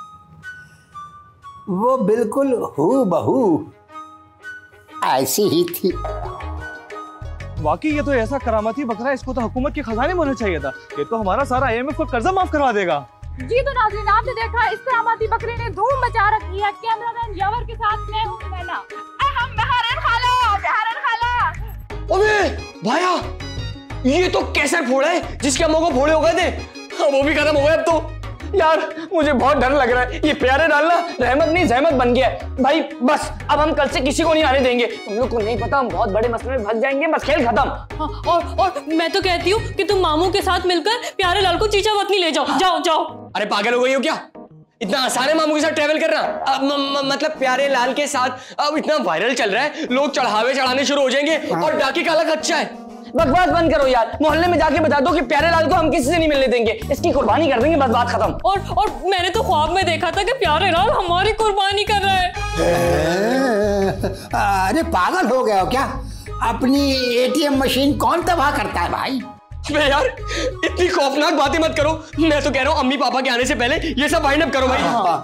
वो बिल्कुल हू बहू ऐसी ही थी। वाकई ये तो ऐसा करामाती बकरा है, इसको तो हुकूमत के खजाने में होना चाहिए था। ये तो हमारा सारा आई एम एफ को कर्जा माफ करवा देगा। जी तो नाज़रीन, आपने देखा इस करामाती बकरे ने धूम मचा रखी है। कैमरामैन यावर के साथ मैं हूं नैना। हम बिहारन खाला, बिहारन खाला। अबे भाया, ये तो कैसर फोड़ा है जिसके अम्मों को फोड़े हो गए थे। वो भी खत्म हो गए अब तो। यार मुझे बहुत डर लग रहा है। ये प्यारे डालना रहमत नहीं जहमत बन गया है भाई। बस अब हम कल से किसी को नहीं आने देंगे। तुम लोग को नहीं पता, हम बहुत बड़े मसले में फंस जाएंगे। बस खेल खत्म। हाँ, और और मैं तो कहती हूँ कि तुम मामू के साथ मिलकर प्यारे लाल को चीचा वतनी ले जाओ। जाओ जाओ। अरे पागल हो गई हो क्या? इतना आसान है मामू के साथ ट्रेवल करना? अब म, म, मतलब प्यारे लाल के साथ अब इतना वायरल चल रहा है, लोग चढ़ावे चढ़ाने शुरू हो जाएंगे और डाकी का अलग अच्छा है। बकवास बंद करो यार, मोहल्ले में जाके बता दो कि प्यारे लाल को हम किसी से नहीं मिलने देंगे, इसकी कुर्बानी कर देंगे, बस बात खत्म। और और मैंने तो ख्वाब में देखा था कि प्यारे लाल हमारी कुर्बानी कर रहा है। अरे पागल हो गया हो क्या? अपनी एटीएम मशीन कौन तबाह करता है भाई? अबे यार इतनी खौफनाक बातें मत करो। मैं तो कह रहा हूँ अम्मी पापा के आने से पहले ये सब वाइंड अप करो भाई।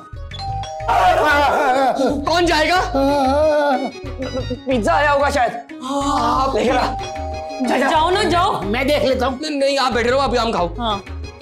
कौन जाएगा? पिज्जा आया होगा शायद। आप देख रहा। जाओ ना जाओ। मैं देख लेता हूँ। नहीं आप बैठे रहो, आप आम खाओ। हाँ।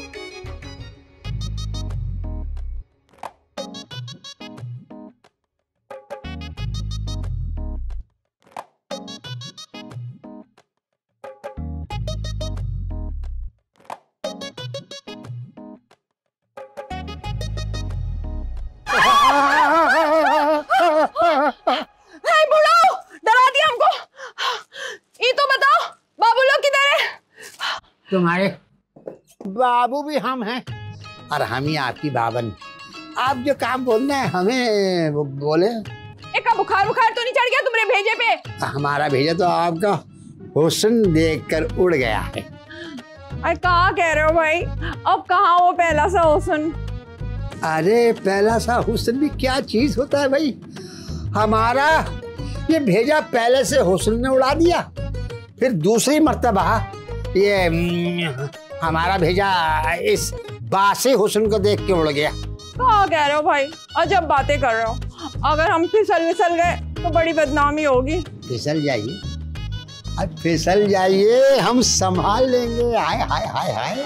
हाय बुढ़ाओ, डरा दिया हमको। ये तो बताओ बाबू लोग किधर है? तुम्हारे बाबू भी हम हैं और हम ही आपकी बाबन। आप जो काम बोलना है हमें वो बोले। एक बुखार बुखार तो नहीं चढ़ गया तुम्हारे भेजे पे? हमारा भेजा तो आपका हुस्न देखकर उड़ गया है। अरे कहाँ कह रहे हो भाई? अब कहाँ वो पहला सा हुस्न? अरे पहला सा हुस्न भी क्या चीज होता है भाई। हमारा ये भेजा पहले से हुस्न ने उड़ा दिया, फिर दूसरी मर्तबा ये हमारा भेजा इस बासी हुस्न को देख के उड़ गया। कहाँ कह रहे हो भाई? अजब बातें कर रहे हो। अगर हम फिसल विसल गए तो बड़ी बदनामी होगी। फिसल जाइए, अब फिसल जाइए, हम संभाल लेंगे। हाय हाय हाय हाय।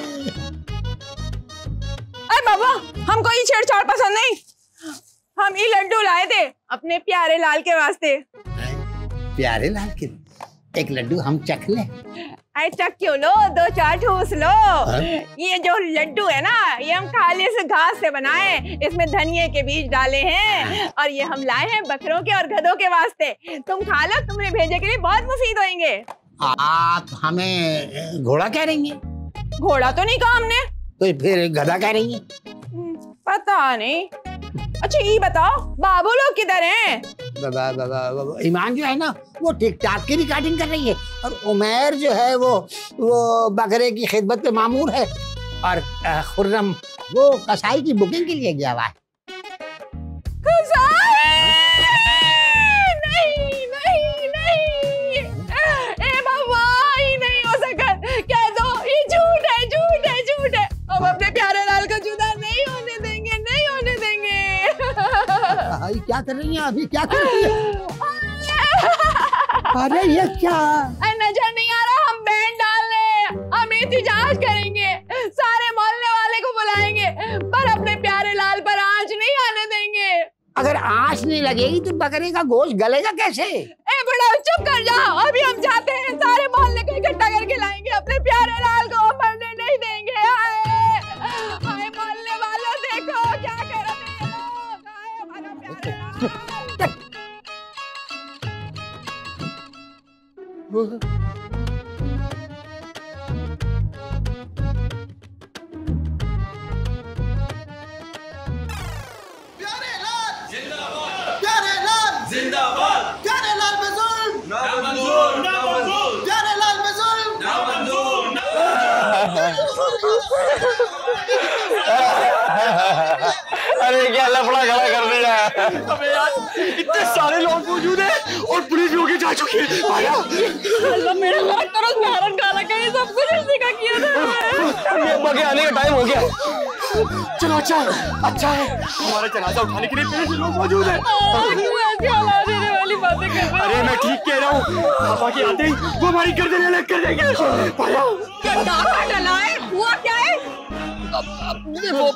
अरे बाबा हमको ये छेड़छाड़ पसंद नहीं। हम ये लड्डू लाए थे अपने प्यारे लाल के वास्ते। प्यारे लाल के? एक लड्डू हम चख ले। अरे चख क्यों लो, दो चार ठूस लो। ये जो लड्डू है ना, ये हम खाली से घास से बनाए, इसमें धनिए के बीज डाले हैं और ये हम लाए हैं बकरों के और गधों के वास्ते। तुम खा लो, तुम्हें भेजे के लिए बहुत मुफीद होंगे। आप हमें घोड़ा कह रही हैं? घोड़ा तो नहीं कहा हमने। तो फिर गधा कह रही हैं? पता नहीं। अच्छा ये बताओ बाबू लोग किधर हैं? बाबा बाबा ईमान जो है ना वो ठीक ठाक की रिकॉर्डिंग कर रही है और उमैर जो है वो वो बकरे की खिदमत पे मामूर है और खुर्रम वो कसाई की बुकिंग के लिए गया हुआ है। कसाई? नहीं नहीं नहीं, ए बाबा ये नहीं हो सकता। कह दो ये झूठ है, झूठ है, झूठ है। हम अपने प्यारे लाल का जुदा नहीं होने देंगे, नहीं होने देंगे। अरे क्या कर रही हैं अभी? क्या कर रही हैं? अरे ये क्या? अरे नजर नहीं आ रहा? हम बैंड डाल रहे हैं, हम एहतिजाज करेंगे, सारे मोहल्ले वाले को बुलाएंगे, पर अपने प्यारे लाल पर आंच नहीं आने देंगे। अगर आंच नहीं लगेगी तो बकरे का गोश्त गलेगा कैसे? ए बड़ा चुप कर जाओ। अभी हम जाते हैं, सारे मोहल्ले को इकट्ठा करके लाएंगे, अपने प्यारे लाल को मरने नहीं देंगे। हाय हाय मोहल्ले वालों देखो क्या कर रहे हैं लोग। हाय हमारा प्यारे लाल। अरे क्या लफड़ा खड़ा कर दिया। अबे यार इतने सारे लोग मौजूद हैं और पुलिस भी होके जा चुकी है। अल्लाह मेरा लाख करो नारन काला का ये सब कुछ इसी का किया था। ये बगे आने का टाइम हो गया। चलो अच्छा अच्छा है हमारा जनाजा उठाने के लिए पुलिस लोग मौजूद हैं। ऐसी औलाद देने वाली बातें कर रहे हो। अरे मैं ठीक कह रहा हूँ, पापा के आते ही वो हमारी गर्दन अलग कर देंगे। क्या डाका डला है? हुआ क्या है? वो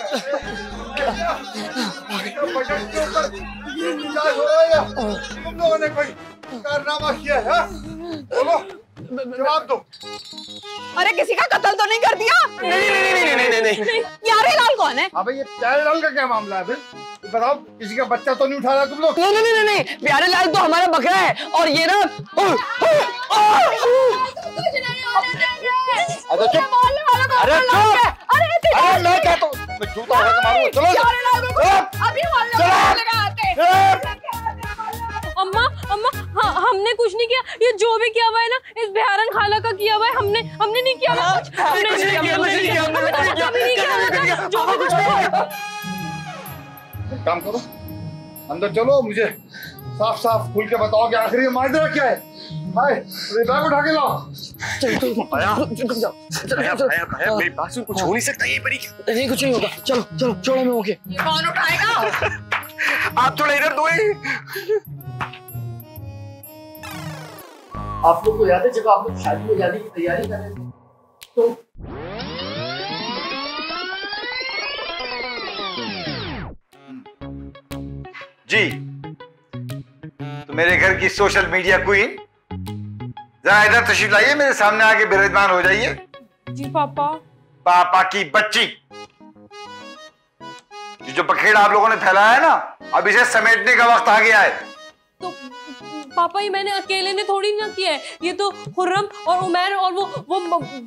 तुम लोगों ने कोई कारनामा किया है? बोलो जवाब दो। अरे किसी का कत्ल तो नहीं कर दिया? नहीं नहीं नहीं नहीं नहीं नहीं। प्यारे लाल कौन है? अबे ये प्यारे लाल का क्या मामला है? फिर बताओ किसी का बच्चा तो नहीं उठा रहा तुम लोग? नहीं नहीं नहीं नहीं, प्यारे लाल तो हमारा बकरा है और ये ना अरे चुप। अरे चुप। अरे मैं कहता हूँ मैं जूता उठा के मारूंगा। चलो अभी मोहल्ले लगा आते। अम्मा अम्मा हाँ, हमने कुछ नहीं किया। ये जो भी किया हुआ है ना इस बिहारन खाला का किया हुआ है। हमने हमने नहीं किया कुछ। हमने कुछ नहीं किया, कुछ नहीं किया, हमने कुछ नहीं किया। जो भी कुछ काम करो, अंदर चलो, मुझे साफ साफ खुल के बताओ कि आखिर ये माजरा क्या है। हाय, बैग उठा के लाओ। चलो चलो पाया पाया पाया पाया मेरी बात सुन, कुछ हो नहीं सकता यहीं पर ही। नहीं कुछ नहीं होगा, चलो चलो छोड़ो मैं ओके। कौन उठाएगा? आप थोड़ा इधर दो। आप लोग को याद है जब आप लोग शादी में जाने की तैयारी कर रहे थे तो जी, तो मेरे घर की सोशल मीडिया क्वीन जरा इधर तशरीफ लाइए, मेरे सामने आके विराजमान हो जाइए। जी पापा। पापा की बच्ची, ये जो बखेड़ा आप लोगों ने फैलाया है ना, अब इसे समेटने का वक्त आ गया है। तो पापा ये मैंने अकेले ने थोड़ी ना किया है, ये तो खुर्रम और उमैर और वो वो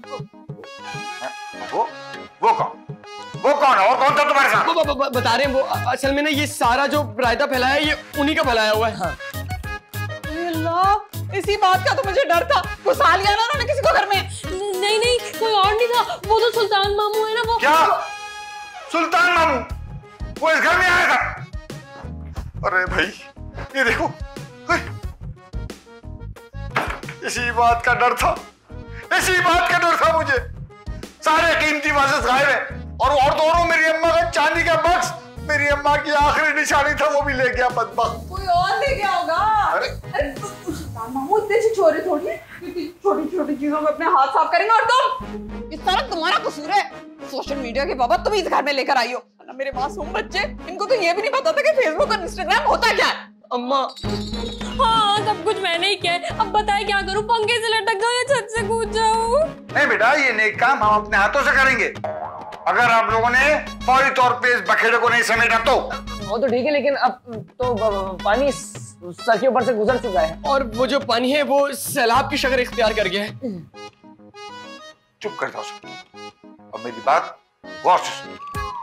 वो वो कौन वो कौन है और कौन था तुम्हारे साथ? वो ब, ब, ब, बता रहे हैं वो असल में ना ये सारा जो रायता फैलाया है ये उन्हीं का फैलाया हुआ है। हाँ। अल्लाह, इसी बात का तो मुझे डर था। घुसा लिया ना उन्होंने किसी को घर में। नहीं नहीं कोई और नहीं था, वो तो सुल्तान मामू है ना वो। क्या सुल्तान मामू वो इस घर में आया था? अरे भाई ये देखो, इसी बात का डर था, इसी बात का डर था मुझे। सारे कीमती वाजिस गायब है और और दोनों मेरी अम्मा का चांदी का बक्स, मेरी अम्मा की आखिरी निशानी था, वो भी ले गया बदबख्त। कोई और ले गया होगा। अरे मामू इतने से छोरे थोड़ी है कि छोटी छोटी चीजों में अपने हाथ साफ करेंगे। और तुम, इस सारा तुम्हारा कसूर है। सोशल मीडिया के बाबा तुम इस घर में लेकर आई हो ना। मेरे मासूम बच्चे, इनको तो ये भी नहीं पता था कि फेसबुक और इंस्टाग्राम होता क्या है। अम्मा हाँ सब कुछ मैंने ही किया है, अब बताए क्या करूं? पंखे से लटक जाऊं या छत से कूद जाऊं? नहीं बेटा, ये नेक काम हम अपने हाथों से करेंगे, अगर आप लोगों ने फौरी तौर पे इस बखेड़े को नहीं समेटा तो। वो तो ठीक है, लेकिन अब तो पानी सर के ऊपर से गुजर चुका है और वो जो पानी है वो सैलाब की शक्ल इख्तियार कर गया है। चुप कर जाओ सब, अब मेरी बात गौर से सुनो।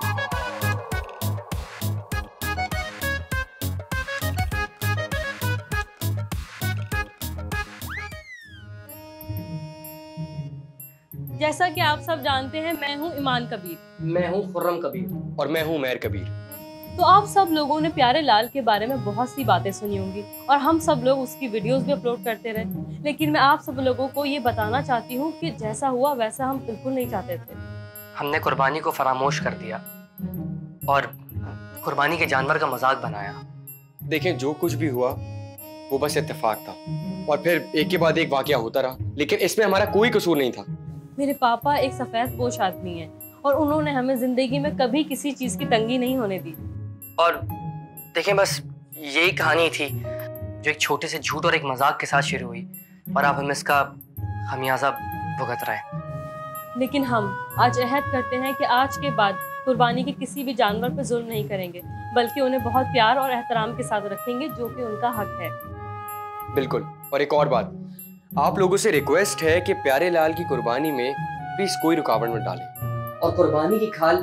जैसा कि आप सब जानते हैं, मैं हूं ईमान कबीर। मैं हूं खुर्रम कबीर और मैं हूं उमैर कबीर। तो आप सब लोगों ने प्यारे लाल के बारे में बहुत सी बातें सुनी होंगी और हम सब लोग उसकी वीडियोस भी अपलोड करते रहे, लेकिन मैं आप सब लोगों को ये बताना चाहती हूँ कि जैसा हुआ वैसा हम बिल्कुल नहीं चाहते थे। हमने कुर्बानी को फरामोश कर दिया और कुर्बानी के जानवर का मजाक बनाया। देखें, जो कुछ भी हुआ वो बस इत्तेफाक था और फिर एक के बाद एक वाकया होता रहा, लेकिन इसमें हमारा कोई कसूर नहीं था। मेरे पापा एक सफेद पोश आदमी हैं और उन्होंने हमें जिंदगी में कभी किसी चीज की तंगी नहीं होने दी। और देखें, बस यही कहानी थी जो एक छोटे से झूठ और एक मजाक के साथ शुरू हुई और अब हम इसका खमियाजा भुगत रहे हैं। लेकिन हम आज अहद करते हैं कि आज के बाद कुर्बानी के किसी भी जानवर पर जुल्म नहीं करेंगे, बल्कि उन्हें बहुत प्यार और एहतराम के साथ रखेंगे, जो कि उनका हक है। बिल्कुल। और एक और बात, आप लोगों से रिक्वेस्ट है कि प्यारे लाल की कुर्बानी में प्लीज कोई रुकावट मत डालें और कुर्बानी की खाल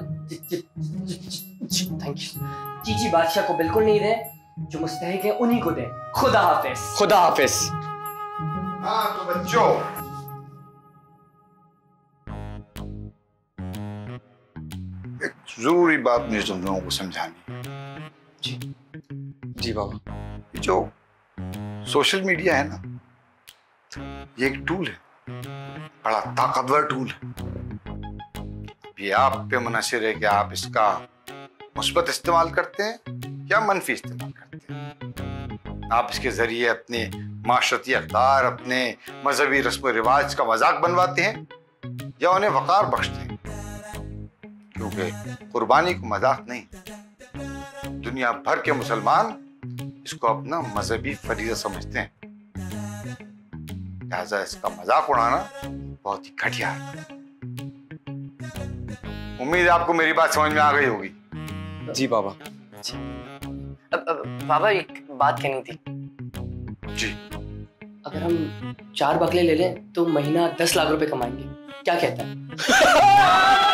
थैंक यू चीची बादशाह को बिल्कुल नहीं दे, जो मुस्तहिक है उन्हीं को दे। खुदा हाफिज। खुदा हाफिज। हाँ तो बच्चों, एक जरूरी बात मुझे तुम लोगों को समझानी। जी जी बाबा। जो सोशल मीडिया है ना, ये एक टूल है, बड़ा ताकतवर टूल है। ये आप पे मुनहसिर है कि आप इसका मुस्बत इस्तेमाल करते हैं या मनफी इस्तेमाल करते हैं। आप इसके जरिए अपने माशरती अक़दार, अपने मजहबी रस्म व रिवाज का मजाक बनवाते हैं या उन्हें वक़ार बख्शते हैं, क्योंकि कुर्बानी को मजाक नहीं, दुनिया भर के मुसलमान इसको अपना मजहबी फरीज़ा समझते हैं। लिहाजा इसका मजाक उड़ाना बहुत ही घटिया है। उम्मीद है आपको मेरी बात समझ में आ गई होगी। जी बाबा। अब, अब, बाबा एक बात कहनी थी। जी। अगर हम चार बकले ले लें तो महीना दस लाख रुपए कमाएंगे, क्या कहता है?